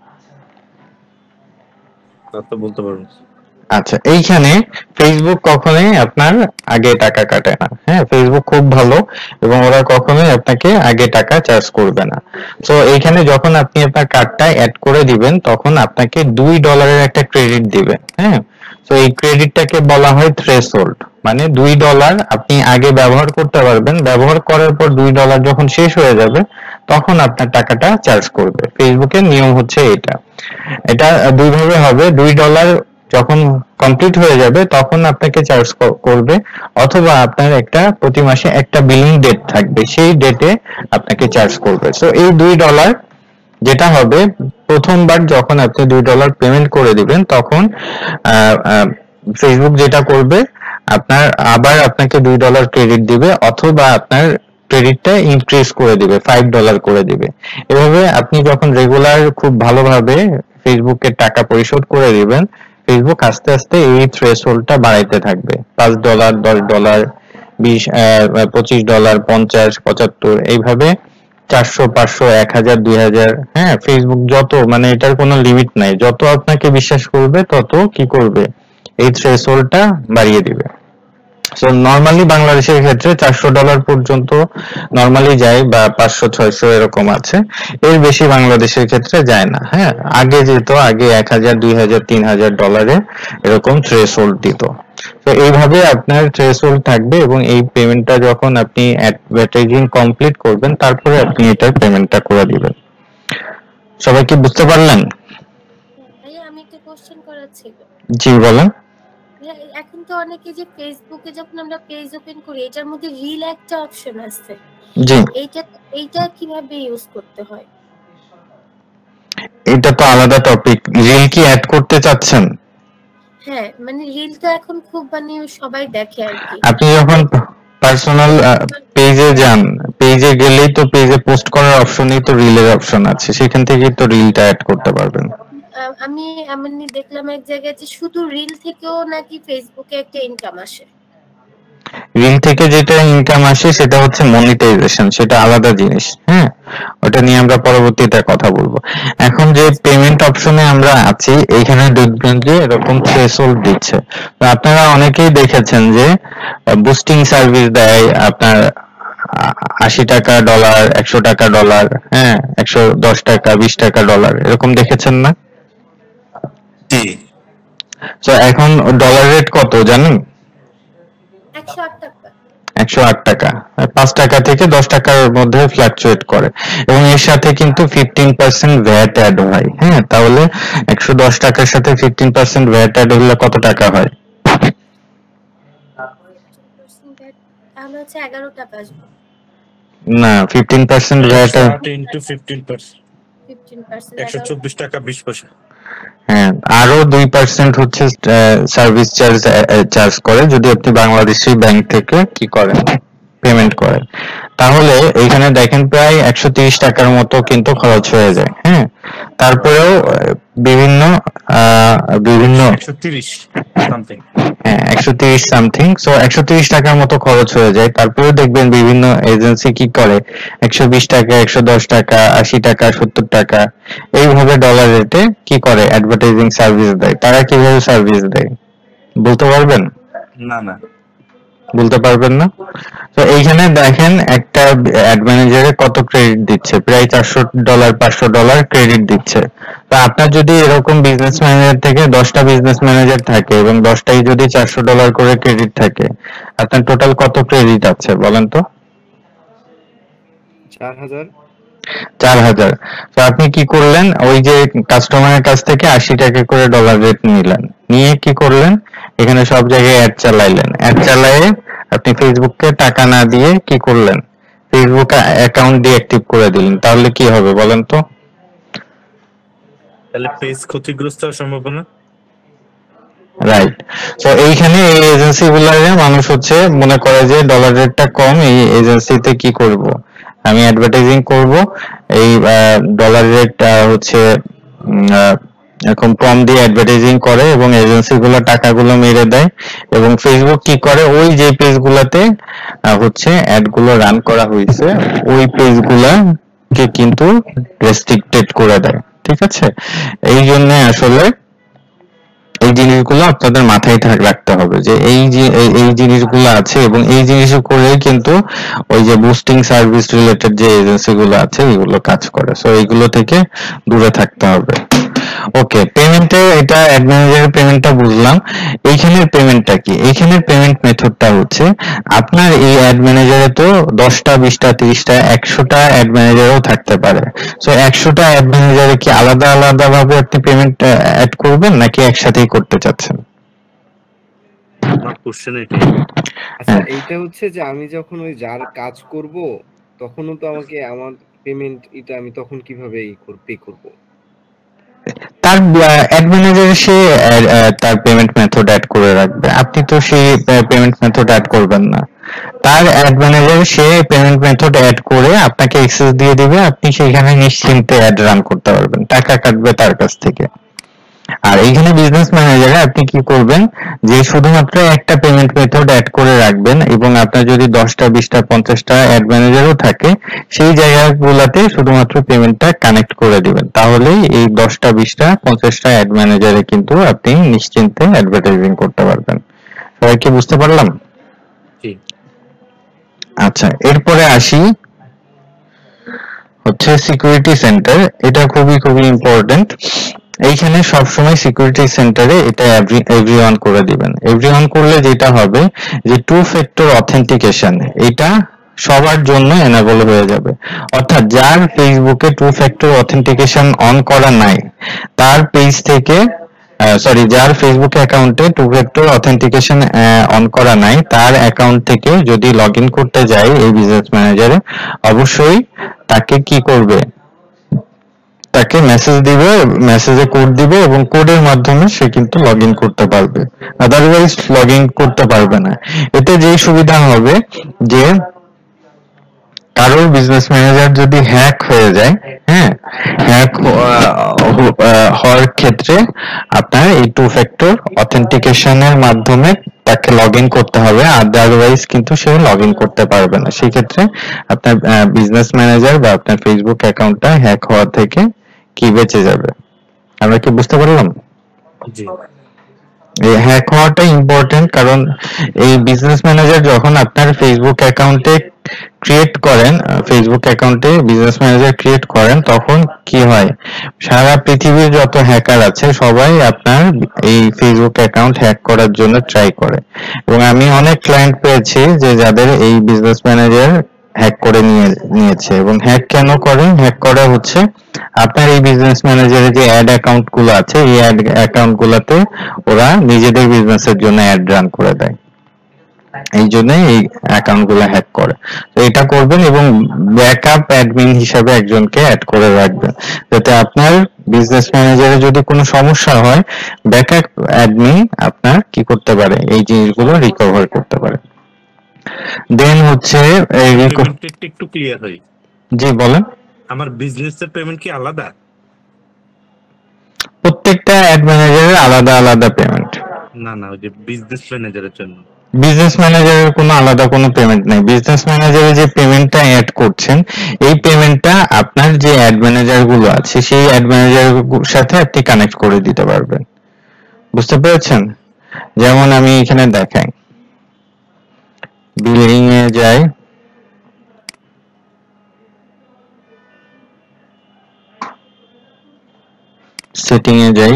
তো বলতে পারবো। আচ্ছা, এইখানে ফেসবুক কখনোই আপনার আগে টাকা কাটে না। হ্যাঁ, ফেসবুক খুব ভালো এবং ওরা কখনোই আপনাকে আগে টাকা চার্জ করবে না। তো এইখানে যখন আপনি আপনার কার্ডটা অ্যাড করে দিবেন তখন আপনাকে দুই ডলারের একটা ক্রেডিট দিবে। হ্যাঁ, তো এই ক্রেডিটটাকে বলা হয় থ্রেশহোল্ড, মানে দুই ডলার আপনি আগে ব্যবহার করতে পারবেন, ব্যবহার করার পর দুই ডলার যখন শেষ হয়ে যাবে তখন আপনার টাকাটা চার্জ করবে। ফেসবুকের নিয়ম হচ্ছে এটা। এটা দুই ভাবে হবে, দুই ডলার যখন কমপ্লিট হয়ে যাবে তখন আপনাকে চার্জ করবে, অথবা আপনার একটা প্রতি মাসে একটা বিলিং ডেট থাকবে, সেই ডেটে আপনাকে চার্জ করবে। সো এই দুই ডলার যেটা হবে, প্রথমবার যখন আপনি দুই ডলার পেমেন্ট করে দিবেন তখন ফেসবুক যেটা করবে, আপনার আবার আপনাকে দুই ডলার ক্রেডিট দিবে, অথবা আপনার ক্রেডিটটা ইনক্রিজ করে দিবে, ফাইভ ডলার করে দিবে। এভাবে আপনি যখন রেগুলার খুব ভালোভাবে ফেসবুকের টাকা পরিশোধ করে দিবেন, ফেসবুক আস্তে আস্তে এই থ্রেশহোল্ডটা বাড়াইতে থাকবে। পাঁচ ডলার, দশ ডলার, বিশ, পঁচিশ ডলার, পঞ্চাশ, পঁচাত্তর, এইভাবে চারশো, পাঁচশো, এক হাজার, দুই হাজার। হ্যাঁ, ফেসবুক যত, মানে এটার কোনো লিমিট নাই, যত আপনাকে বিশ্বাস করবে তত কি করবে, এই থ্রেশহোল্ডটা বাড়িয়ে দিবে। সো নরমালি বাংলাদেশের ক্ষেত্রে চারশো ডলার পর্যন্ত নরমালি যায়, বা পাঁচশো, ছয়শো এরকম আছে, এর বেশি বাংলাদেশের ক্ষেত্রে যায় না। হ্যাঁ, আগে যেত, আগে এক হাজার, দুই হাজার, তিন হাজার ডলারে এরকম থ্রেশহোল্ড দিত। তো এইভাবে আপনার থ্রেশহোল্ড থাকবে, এবং এই পেমেন্টটা যখন আপনি অ্যাডভার্টাইজিং কমপ্লিট করবেন তারপরে আপনি এটার পেমেন্টটা করে দিবেন। সবাই কি বুঝতে পারলেন? ভাইয়া আমি একটা কোশ্চেন করার ছিল। জি বলেন। এখন তো অনেকে যে ফেসবুকে যখন আমরা পেজ ওপেন করি এটার মধ্যে রিল একটা অপশন আছে, জি, এইটা এইটা কিভাবে ইউজ করতে হয়? এটা তো আলাদা টপিক। রিল কি অ্যাড করতে চাচ্ছেন? হ্যাঁ, মানে রিল তো এখন খুব মানে সবাই দেখে আর কি। আপনি যখন পার্সোনাল পেজে যান, পেজে গেলেই তো পেজে পোস্ট করার অপশনেই তো রিলের অপশন আছে, সেখান থেকেই তো রিলটা অ্যাড করতে পারবেন। আমি আমি দেখলাম এক জায়গায় যে শুধু রিল থেকেও নাকি ফেসবুকে একটা ইনকাম আসে। রিল থেকে যেটা ইনকাম আসে সেটা হচ্ছে মনিটাইজেশন, সেটা আলাদা জিনিস। হ্যাঁ, ওটা নিয়ে আমরা পরবর্তীতে কথা বলবো। এখন যে পেমেন্ট অপশনে আমরা আছি, এইখানে দেখবেন যে এরকম থ্রেশহোল্ড দিচ্ছে। আপনারা অনেকেই দেখেছেন যে বুস্টিং সার্ভিস দেয় আপনার আশি টাকা ডলার, একশো টাকা ডলার, হ্যাঁ একশো দশ টাকা, বিশ টাকা ডলার, এরকম দেখেছেন না? জি। তো এখন ডলার রেট কত জানেন? একশো আট টাকা। একশো আট টাকা, পাঁচ টাকা থেকে দশ টাকার মধ্যে ফ্ল্যাকচুয়েট করে, এবং এর সাথে কিন্তু ফিফটিন পার্সেন্ট ভ্যাট অ্যাড হয়। হ্যাঁ, তাহলে একশো দশ টাকার সাথে ফিফটিন পার্সেন্ট ভ্যাট অ্যাড হলে কত টাকা হয়? তাহলে হচ্ছে এগারো টাকা আসবে না, fifteen percent VAT into fifteen percent fifteen percent একশো চব্বিশ টাকা বিশ পয়সা। হ্যাঁ, আরো দুই পার্সেন্ট হচ্ছে সার্ভিস চার্জ চার্জ করে যদি আপনি বাংলাদেশি ব্যাংক থেকে কি করেন, পেমেন্ট করেন। তাহলে এখানে দেখেন প্রায় একশো তিরিশ টাকার মতো কিন্তু খরচ হয়ে যায়। হ্যাঁ, তারপরেও বিভিন্ন বিভিন্ন একশো তিরিশ সামথিং, হ্যাঁ একশো তিরিশ সামথিং, সো একশো তিরিশ টাকার মতো খরচ হয়ে যায়। তারপরেও দেখবেন বিভিন্ন এজেন্সি কি করে, একশো বিশ টাকা, একশো দশ টাকা, আশি টাকা, সত্তর টাকা, এইভাবে ডলার রেটে কি করে অ্যাডভার্টাইজিং সার্ভিস দেয়। তারা কিভাবে সার্ভিস দেয় বলতে পারবেন? না না বলতে পারবেন না। তো এইখানে দেখেন একটা অ্যাড ম্যানেজারে কত ক্রেডিট দিচ্ছে, প্রায় চারশো ডলার পাঁচশো ডলার ক্রেডিট দিচ্ছে। তো আপনার যদি এরকম বিজনেস ম্যানেজার থেকে দশটা বিজনেস ম্যানেজার থাকে এবং দশটাই যদি চারশো ডলার করে ক্রেডিট থাকে, আপনার টোটাল কত ক্রেডিট আছে বলেন তো? চার হাজার। চার হাজার। তো আপনি কি করলেন, ওই যে কাস্টমারের কাছ থেকে আশি টাকা করে ডলার রেট নিলেন, নিয়ে কি করলেন, এখানে সব জায়গায় অ্যাড চালাইলেন। অ্যাড চালায়ে আপনি ফেসবুককে টাকা না দিয়ে কি করলেন, ফেসবুক অ্যাকাউন্ট ডিঅ্যাক্টিভ করে দিলেন। তাহলে কি হবে বলেন তো? তাহলে পেজ ক্ষতিগ্রস্ত হওয়ার সম্ভাবনা। রাইট। তো এইখানে এই এজেন্সি গুলারে মানুষ হচ্ছে মনে করে যে ডলার রেটটা কম, এই এজেন্সিতে কি করব, আমি অ্যাডভার্টাইজিং করব, এই ডলার রেট হচ্ছে এরকম কম দিয়ে অ্যাডভার্টাইজিং করে এবং এজেন্সি গুলো টাকাগুলো মেরে দেয়। এবং ফেসবুক কি করে, ওই যে পেজ গুলাতে হচ্ছে অ্যাড গুলো রান করা হয়েছে ওই পেজ গুলাকে কিন্তু রেস্ট্রিক্টেড করে দেয়। ঠিক আছে, এই জন্য আসলে এই জিনিসগুলো আপনাদের মাথায় রাখতে হবে যে এই যে এই জিনিসগুলো আছে এবং এই জিনিস করে কিন্তু ওই যে বুস্টিং সার্ভিস রিলেটেড যে এজেন্সি গুলো আছে এগুলো কাজ করে। সো এইগুলো থেকে দূরে থাকতে হবে। ওকে, পেমেন্টে এটা অ্যাড ম্যানেজারের পেমেন্টটা বুঝলাম। এইখানের পেমেন্টটা কি? এইখানের পেমেন্ট মেথডটা হচ্ছে আপনার এই অ্যাড ম্যানেজারে তো দশটা বিশটা তিরিশটা একশোটা অ্যাড ম্যানেজারও থাকতে পারে। সো একশোটা অ্যাড ম্যানেজারে কি আলাদা আলাদা ভাবে আপনি পেমেন্ট অ্যাড করবেন নাকি একসাথেই করতে চাচ্ছেন? আচ্ছা, এইটা হচ্ছে যে আমি যখন ওই যার কাজ করব তখনও তো আমাকে আমার পেমেন্ট এটা আমি তখন কিভাবে পে করব? তার অ্যাড ম্যানেজার সে তার পেমেন্ট মেথড অ্যাড করে রাখবে, আপনি তো সেই পেমেন্ট মেথড অ্যাড করবেন না। তার অ্যাড ম্যানেজার সে পেমেন্ট মেথড অ্যাড করে আপনাকে অ্যাক্সেস দিয়ে দিবে, আপনি সেখানে নিশ্চিন্তে অ্যাড রান করতে পারবেন, টাকা কাটবে তার কাছ থেকে। আর এইখানে বিজনেস ম্যানেজারে আপনি কি করবেন যে শুধুমাত্র একটা পেমেন্ট মেথড অ্যাড করে রাখবেন এবং আপনার যদি দশটা বিশটা পঞ্চাশটা অ্যাড ম্যানেজারও থাকে সেই জায়গাগুলোতে শুধুমাত্র পেমেন্টটা কানেক্ট করে দিবেন। তাহলেই এই দশটা বিশটা পঞ্চাশটা অ্যাড ম্যানেজারে কিন্তু আপনি নিশ্চিন্তে অ্যাডভার্টাইজিং করতে পারবেন। সবাই কি বুঝতে পারলাম? আচ্ছা, এরপরে আসি হচ্ছে সিকিউরিটি সেন্টার। এটা খুবই খুবই ইম্পর্টেন্ট। এইখানে সবসময় সিকিউরিটি সেন্টারে এটা এভরিওয়ান করে দিবেন। এভরিওয়ান করলে যেটা হবে যে টু ফ্যাক্টর অথেন্টিকেশন এটা সবার জন্য এনেবল হয়ে যাবে। অর্থাৎ যার ফেসবুকে টু ফ্যাক্টর অথেন্টিকেশন অন করা নাই তার পেজ থেকে সরি যার ফেসবুক অ্যাকাউন্টে টু ফ্যাক্টর অথেন্টিকেশন অন করা নাই তার অ্যাকাউন্ট থেকে যদি লগ ইন করতে যায় এই বিজনেস ম্যানেজারে, অবশ্যই তাকে কি করবে, তাকে মেসেজ দিবে, মেসেজে কোড দিবে এবং কোডের মাধ্যমে সে কিন্তু লগ ইন করতে পারবে, আদারওয়াইজ লগ ইন করতে পারবে না। এতে যেই সুবিধা হবে যে কারোর বিজনেস ম্যানেজার যদি হ্যাক হয়ে যায়, হ্যাঁ হ্যাক হওয়ার ক্ষেত্রে আপনার এই টু ফ্যাক্টর অথেন্টিকেশনের মাধ্যমে তাকে লগ ইন করতে হবে, আদারওয়াইজ কিন্তু সে লগ ইন করতে পারবে না। সেই ক্ষেত্রে আপনার বিজনেস ম্যানেজার বা আপনার ফেসবুক অ্যাকাউন্টটা হ্যাক হওয়া থেকে কি বেঁচে যাবে। আমরা কি বুঝতে পারলাম? এই হ্যাক হওয়াটা ইম্পর্টেন্ট, কারণ এই বিজনেস ম্যানেজার যখন আপনার ফেসবুক অ্যাকাউন্টে ক্রিয়েট করেন, ফেসবুক অ্যাকাউন্টে বিজনেস ম্যানেজার ক্রিয়েট করেন, তখন কি হয় সারা পৃথিবীর যত হ্যাকার আছে সবাই আপনার এই ফেসবুক অ্যাকাউন্ট হ্যাক করার জন্য ট্রাই করে। এবং আমি অনেক ক্লায়েন্ট পেয়েছি যে যাদের এই বিজনেস ম্যানেজার হ্যাক করে নিয়ে নিয়েছে। এবং হ্যাক কেন করে? হ্যাক করা হচ্ছে আপনার এই বিজনেস ম্যানেজারের যে অ্যাড অ্যাকাউন্ট গুলো আছে এই অ্যাড অ্যাকাউন্ট গুলাতে ওরা নিজেদের বিজনেসের জন্য অ্যাড রান করে দেয়, এই জন্য এই অ্যাকাউন্ট গুলো হ্যাক করে। তো এটা করবেন এবং ব্যাকআপ অ্যাডমিন হিসাবে একজনকে অ্যাড করে রাখবেন, যাতে আপনার বিজনেস ম্যানেজারে যদি কোনো সমস্যা হয় ব্যাকআপ অ্যাডমিন আপনার কি করতে পারে, এই জিনিসগুলো রিকভার করতে পারে। দেন হচ্ছে একটু ক্লিয়ার হই। জি বলেন। আমার বিজনেসের পেমেন্ট কি আলাদা? প্রত্যেকটা অ্যাড ম্যানেজারের আলাদা আলাদা পেমেন্ট। না না, ওই যে বিজনেস ম্যানেজারের জন্য বিজনেস ম্যানেজারের কোনো আলাদা কোনো পেমেন্ট নাই। বিজনেস ম্যানেজারে যে পেমেন্টটা অ্যাড করছেন এই পেমেন্টটা আপনার যে অ্যাড ম্যানেজার গুলো আছে সেই অ্যাড ম্যানেজার সাথে আপনি কানেক্ট করে দিতে পারবেন। বুঝতে পেরেছেন? যেমন আমি এখানে দেখাই, বিলিং এ যাই, সেটিং এ যাই,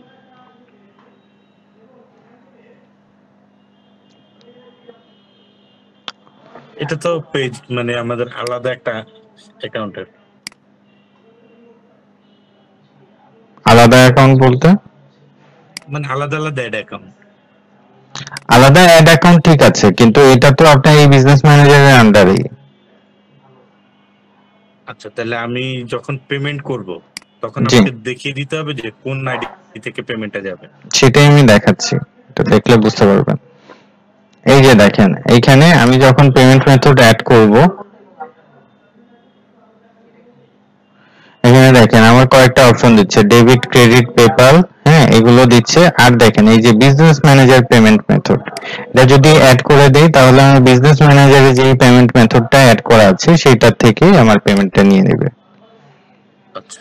এটা তো পেজ মানে আমাদের আলাদা একটা অ্যাকাউন্টের। আলাদা অ্যাকাউন্ট বলতে মানে আলাদা আলাদা অ্যাড অ্যাকাউন্ট। আলাদা অ্যাড অ্যাকাউন্ট ঠিক আছে, কিন্তু এটা তো আপনার এই বিজনেস ম্যানেজারের আন্ডারে। আচ্ছা, তাহলে আমি যখন পেমেন্ট করব তখন জি, আমাকে দেখিয়ে দিতে হবে যে কোন আইডি থেকে পেমেন্টটা যাবে। সেটাই আমি দেখাচ্ছি, এটা দেখলে বুঝতে পারবেন। এই যে দেখেন, এইখানে আমি যখন পেমেন্ট মেথড অ্যাড করব, এখানে দেখেন আমার কয়েকটা অপশন দিচ্ছে, ডেবিট, ক্রেডিট, পেপাল, হ্যাঁ এগুলো দিচ্ছে। আর দেখেন এই যে বিজনেস ম্যানেজার পেমেন্ট মেথড, এটা যদি অ্যাড করে দেই তাহলে আমার বিজনেস ম্যানেজারে যে পেমেন্ট মেথডটা অ্যাড করা আছে সেটার থেকেই আমার পেমেন্টটা নিয়ে নেবে। আচ্ছা,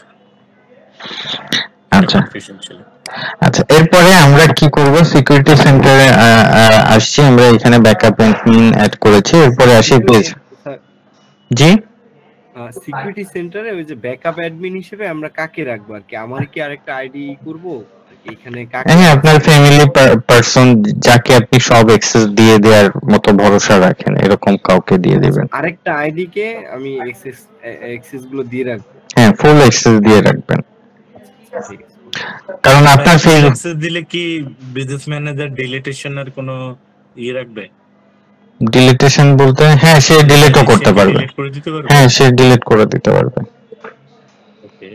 আচ্ছা কনফিউশন ছিল। আচ্ছা, এরপরে আমরা কি করব, সিকিউরিটি সেন্টারে আসছি, আমরা এখানে ব্যাকআপ অ্যাডমিন অ্যাড করেছি। এরপরে আসি পেজ। জি, সিকিউরিটি সেন্টারে ওই যে ব্যাকআপ অ্যাডমিন হিসেবে আমরা কাকে রাখবো আর কি? আমার কি আরেকটা আইডি করব এখানে? কাকে? হ্যাঁ, আপনার ফ্যামিলি পারসন যাকে আপনি সব অ্যাক্সেস দিয়ে দেওয়ার মতো ভরসা রাখেন, এরকম কাউকে দিয়ে দিবেন। আরেকটা আইডি কে আমি অ্যাক্সেস অ্যাক্সেস গুলো দিয়ে রাখবো। হ্যাঁ, ফুল অ্যাক্সেস দিয়ে রাখবেন, ঠিক আছে। কারণ আপনার ফেসবুক অ্যাক্সেস দিলে কি বিজনেস ম্যানেজার ডিলিটেশনের কোনো ই রাখবে? ডিলিটেশন বলতে হ্যাঁ, সে ডিলিটও করতে পারবে। ডিলিট করে দিতে পারবে? হ্যাঁ, সে ডিলিট করে দিতে পারবে। ওকে,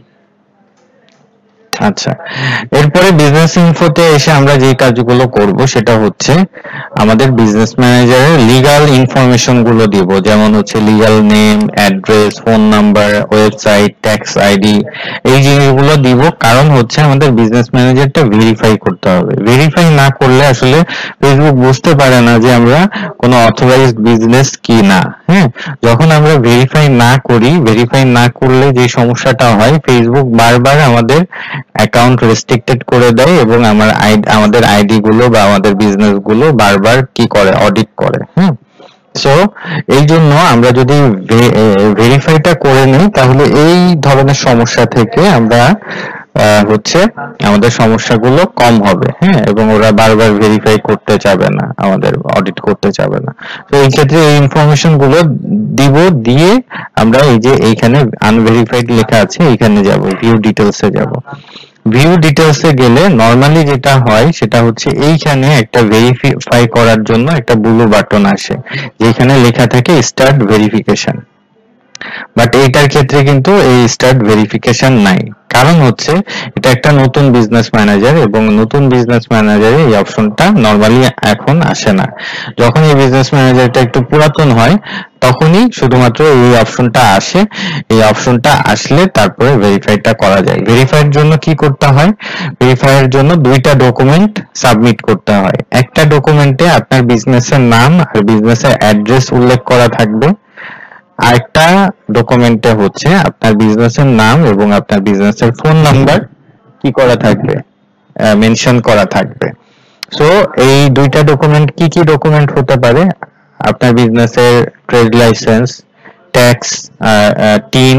আচ্ছা, এরপরে বিজনেস ইনফোতে এসে আমরা যে কাজগুলো করব সেটা হচ্ছে আমাদের বিজনেস ম্যানেজারের লিগ্যাল ইনফরমেশন গুলো দিব, যেমন হচ্ছে legal name, address, phone number, website, tax ID, এই জিনিসগুলো দিব। কারণ হচ্ছে আমাদের বিজনেস ম্যানেজারটা ভেরিফাই করতে হবে। ভেরিফাই না করলে আসলে ফেসবুক বুঝতে পারে না যে আমরা কোনো অথরাইজড বিজনেস কি না। হ্যাঁ, যখন আমরা ভেরিফাই না করি, ভেরিফাই না করলে যে সমস্যাটা হয়, ফেসবুক বারবার আমাদের অ্যাকাউন্ট রেস্ট্রিক্টেড করে দেয় এবং আমার আমাদের আইডি গুলো বা আমাদের বিজনেস গুলো বারবার কি করে, অডিট করে। হ্যাঁ, সো এই জন্য আমরা যদি ভেরিফাইটা করে নিই তাহলে এই ধরনের সমস্যা থেকে আমরা হচ্ছে আমাদের সমস্যাগুলো কম হবে। হ্যাঁ, এবং ওরা বারবার ভেরিফাই করতে চাবে না, আমাদের অডিট করতে চাবে না। তো এই ক্ষেত্রে এই ইনফরমেশন গুলো দিব, দিয়ে আমরা এই যে এইখানে আনভেরিফাইড লেখা আছে এখানে যাব, ভিউ ডিটেলসে যাব। ভিউ ডিটেলসে গেলে নরমালি যেটা হয় সেটা হচ্ছে এইখানে একটা ভেরিফাই করার জন্য একটা ব্লু বাটন আসে যেখানে লেখা থাকে স্টার্ট ভেরিফিকেশন। বাট এইটার ক্ষেত্রে কিন্তু এই স্টার্ট ভেরিফিকেশন নাই, কারণ হচ্ছে এটা একটা নতুন বিজনেস ম্যানেজার এবং নতুন বিজনেস ম্যানেজারে এই অপশনটা নরমালি এখন আসে না। যখন এই বিজনেস ম্যানেজারটা একটু পুরাতন হয় তখনই শুধুমাত্র এই অপশনটা আসে। এই অপশনটা আসলে তারপরে ভেরিফাইটা করা যায়। ভেরিফাইয়ের জন্য কি করতে হয়, ভেরিফাইয়ের জন্য দুইটা ডকুমেন্ট সাবমিট করতে হয়। একটা ডকুমেন্টে আপনার বিজনেসের নাম আর বিজনেসের অ্যাড্রেস উল্লেখ করা থাকবে, আরেকটা ডকুমেন্টে হচ্ছে আপনার বিজনেসের নাম এবং আপনার বিজনেসের ফোন নাম্বার কি করা থাকবে, মেনশন করা থাকবে। সো এই দুইটা ডকুমেন্ট কি কি ডকুমেন্ট হতে পারে, আপনার বিজনেসের ট্রেড লাইসেন্স, ট্যাক্স টিন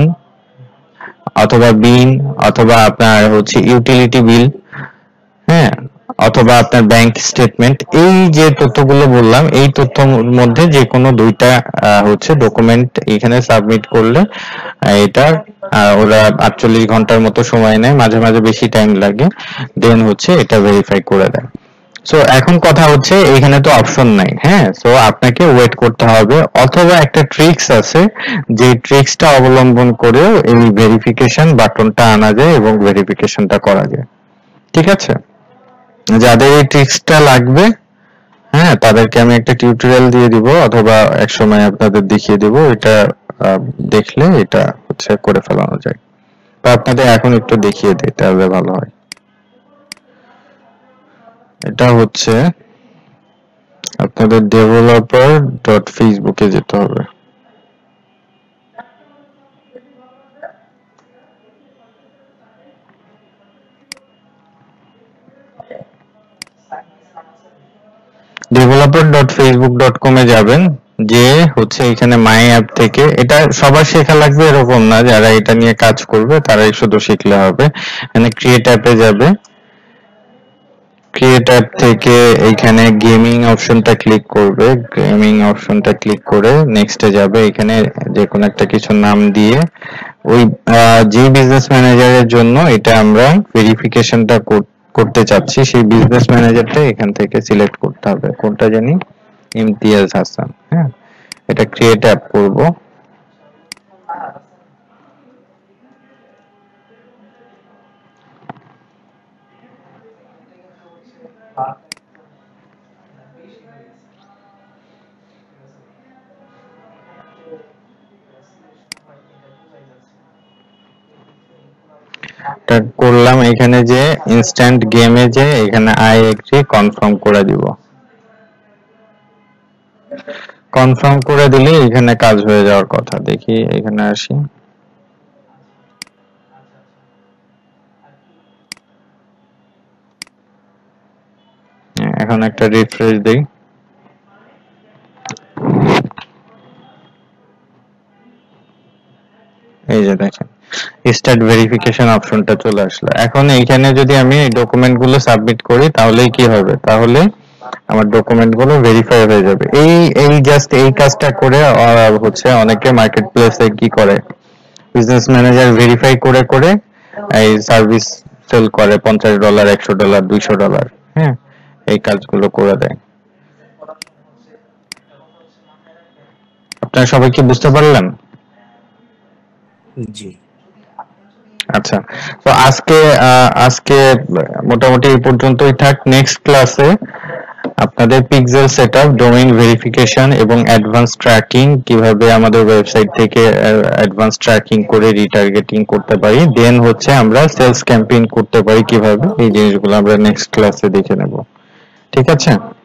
অথবা বিন, অথবা আপনার হচ্ছে ইউটিলিটি বিল, হ্যাঁ, অথবা আপনার ব্যাংক স্টেটমেন্ট। এই যে তথ্যগুলো বললাম এই তথ্যের মধ্যে যে কোনো দুইটা হচ্ছে ডকুমেন্ট এখানে সাবমিট করলে এটা ওরা আটচল্লিশ ঘন্টার মতো সময় নেয়, মাঝে মাঝে বেশি টাইম লাগে, দেন হচ্ছে এটা ভেরিফাই করে দেয়। সো এখন কথা হচ্ছে এখানে তো অপশন নাই। হ্যাঁ, সো আপনাকে ওয়েট করতে হবে, অথবা একটা ট্রিক্স আছে যে ট্রিক্সটা অবলম্বন করেও এই ভেরিফিকেশন বাটনটা আনা যায় এবং ভেরিফিকেশনটা করা যায়। ঠিক আছে, যাদের এই ট্রিক্সটা লাগবে হ্যাঁ তাদেরকে আমি একটা টিউটোরিয়াল দিয়ে দিব অথবা এক সময় আপনাদের দেখিয়ে দিব, এটা দেখলে এটা হচ্ছে করে ফেলানো যায়। বা আপনাদের এখন একটু দেখিয়ে দিই তাহলে ভালো হয়। এটা হচ্ছে আপনাদের ডেভেলপার ডট ফেসবুকে যেতে হবে। Developer dot Facebook dot com এ যাবেন, যে হচ্ছে এখানে মাই অ্যাপ থেকে, এটা সবার শেখা লাগবে এরকম না, যারা এটা নিয়ে কাজ করবে তারাই শুধু শিখলে হবে। এখানে ক্রিয়েট অ্যাপে যাবে, ক্রিয়েট অ্যাপ থেকে এইখানে গেমিং অপশনটা ক্লিক করবে, গেমিং অপশনটা ক্লিক করে নেক্সটে যাবে, এখানে যে কোনো একটা কিছু নাম দিয়ে ওই যে বিজনেস ম্যানেজারের জন্য এটা আমরা ভেরিফিকেশনটা করতে চাচ্ছি সেই বিজনেস ম্যানেজারটা এখান থেকে সিলেক্ট করতে হবে, কোনটা জানি, ইমতিয়াজ হাসান। হ্যাঁ, এটা ক্রিয়েট অ্যাপ করব, করলাম। এখানে যে ইনস্ট্যান্ট গেমে যে এখানে আই এগ্রি কনফার্ম করে দিব, কনফার্ম করে দিলে এখানে কাজ হয়ে যাওয়ার কথা। দেখি এখানে আসি, এখন একটা রিফ্রেশ দেই, এই যে দেখেন স্টার্ট ভেরিফিকেশন অপশনটা চলে আসলো। এখন এইখানে যদি আমি এই ডকুমেন্ট গুলো সাবমিট করি তাহলে কি হবে, তাহলে আমার ডকুমেন্ট গুলো ভেরিফাই হয়ে যাবে। এই এই জাস্ট এই কাজটা করে হচ্ছে অনেকে মার্কেট প্লেসে কি করে, বিজনেস ম্যানেজার ভেরিফাই করে করে এই সার্ভিস সেল করে পঞ্চাশ ডলার, একশো ডলার, দুইশো ডলার। হ্যাঁ, এই কাজগুলো করে দেয়। আপনারা সবাই কি বুঝতে পারলেন? জি। আচ্ছা, তো আজকে আজকে মোটামুটি এই পর্যন্তই থাক। নেক্সট ক্লাসে আপনাদের পিক্সেল সেটআপ, ডোমেইন ভেরিফিকেশন এবং অ্যাডভান্স ট্র্যাকিং, কিভাবে আমাদের ওয়েবসাইট থেকে অ্যাডভান্স ট্র্যাকিং করে রিটার্গেটিং করতে পারি, দেন হচ্ছে আমরা সেলস ক্যাম্পেইন করতে পারি কিভাবে, এই জিনিসগুলো আমরা নেক্সট ক্লাসে দেখে নেব। ঠিক আছে?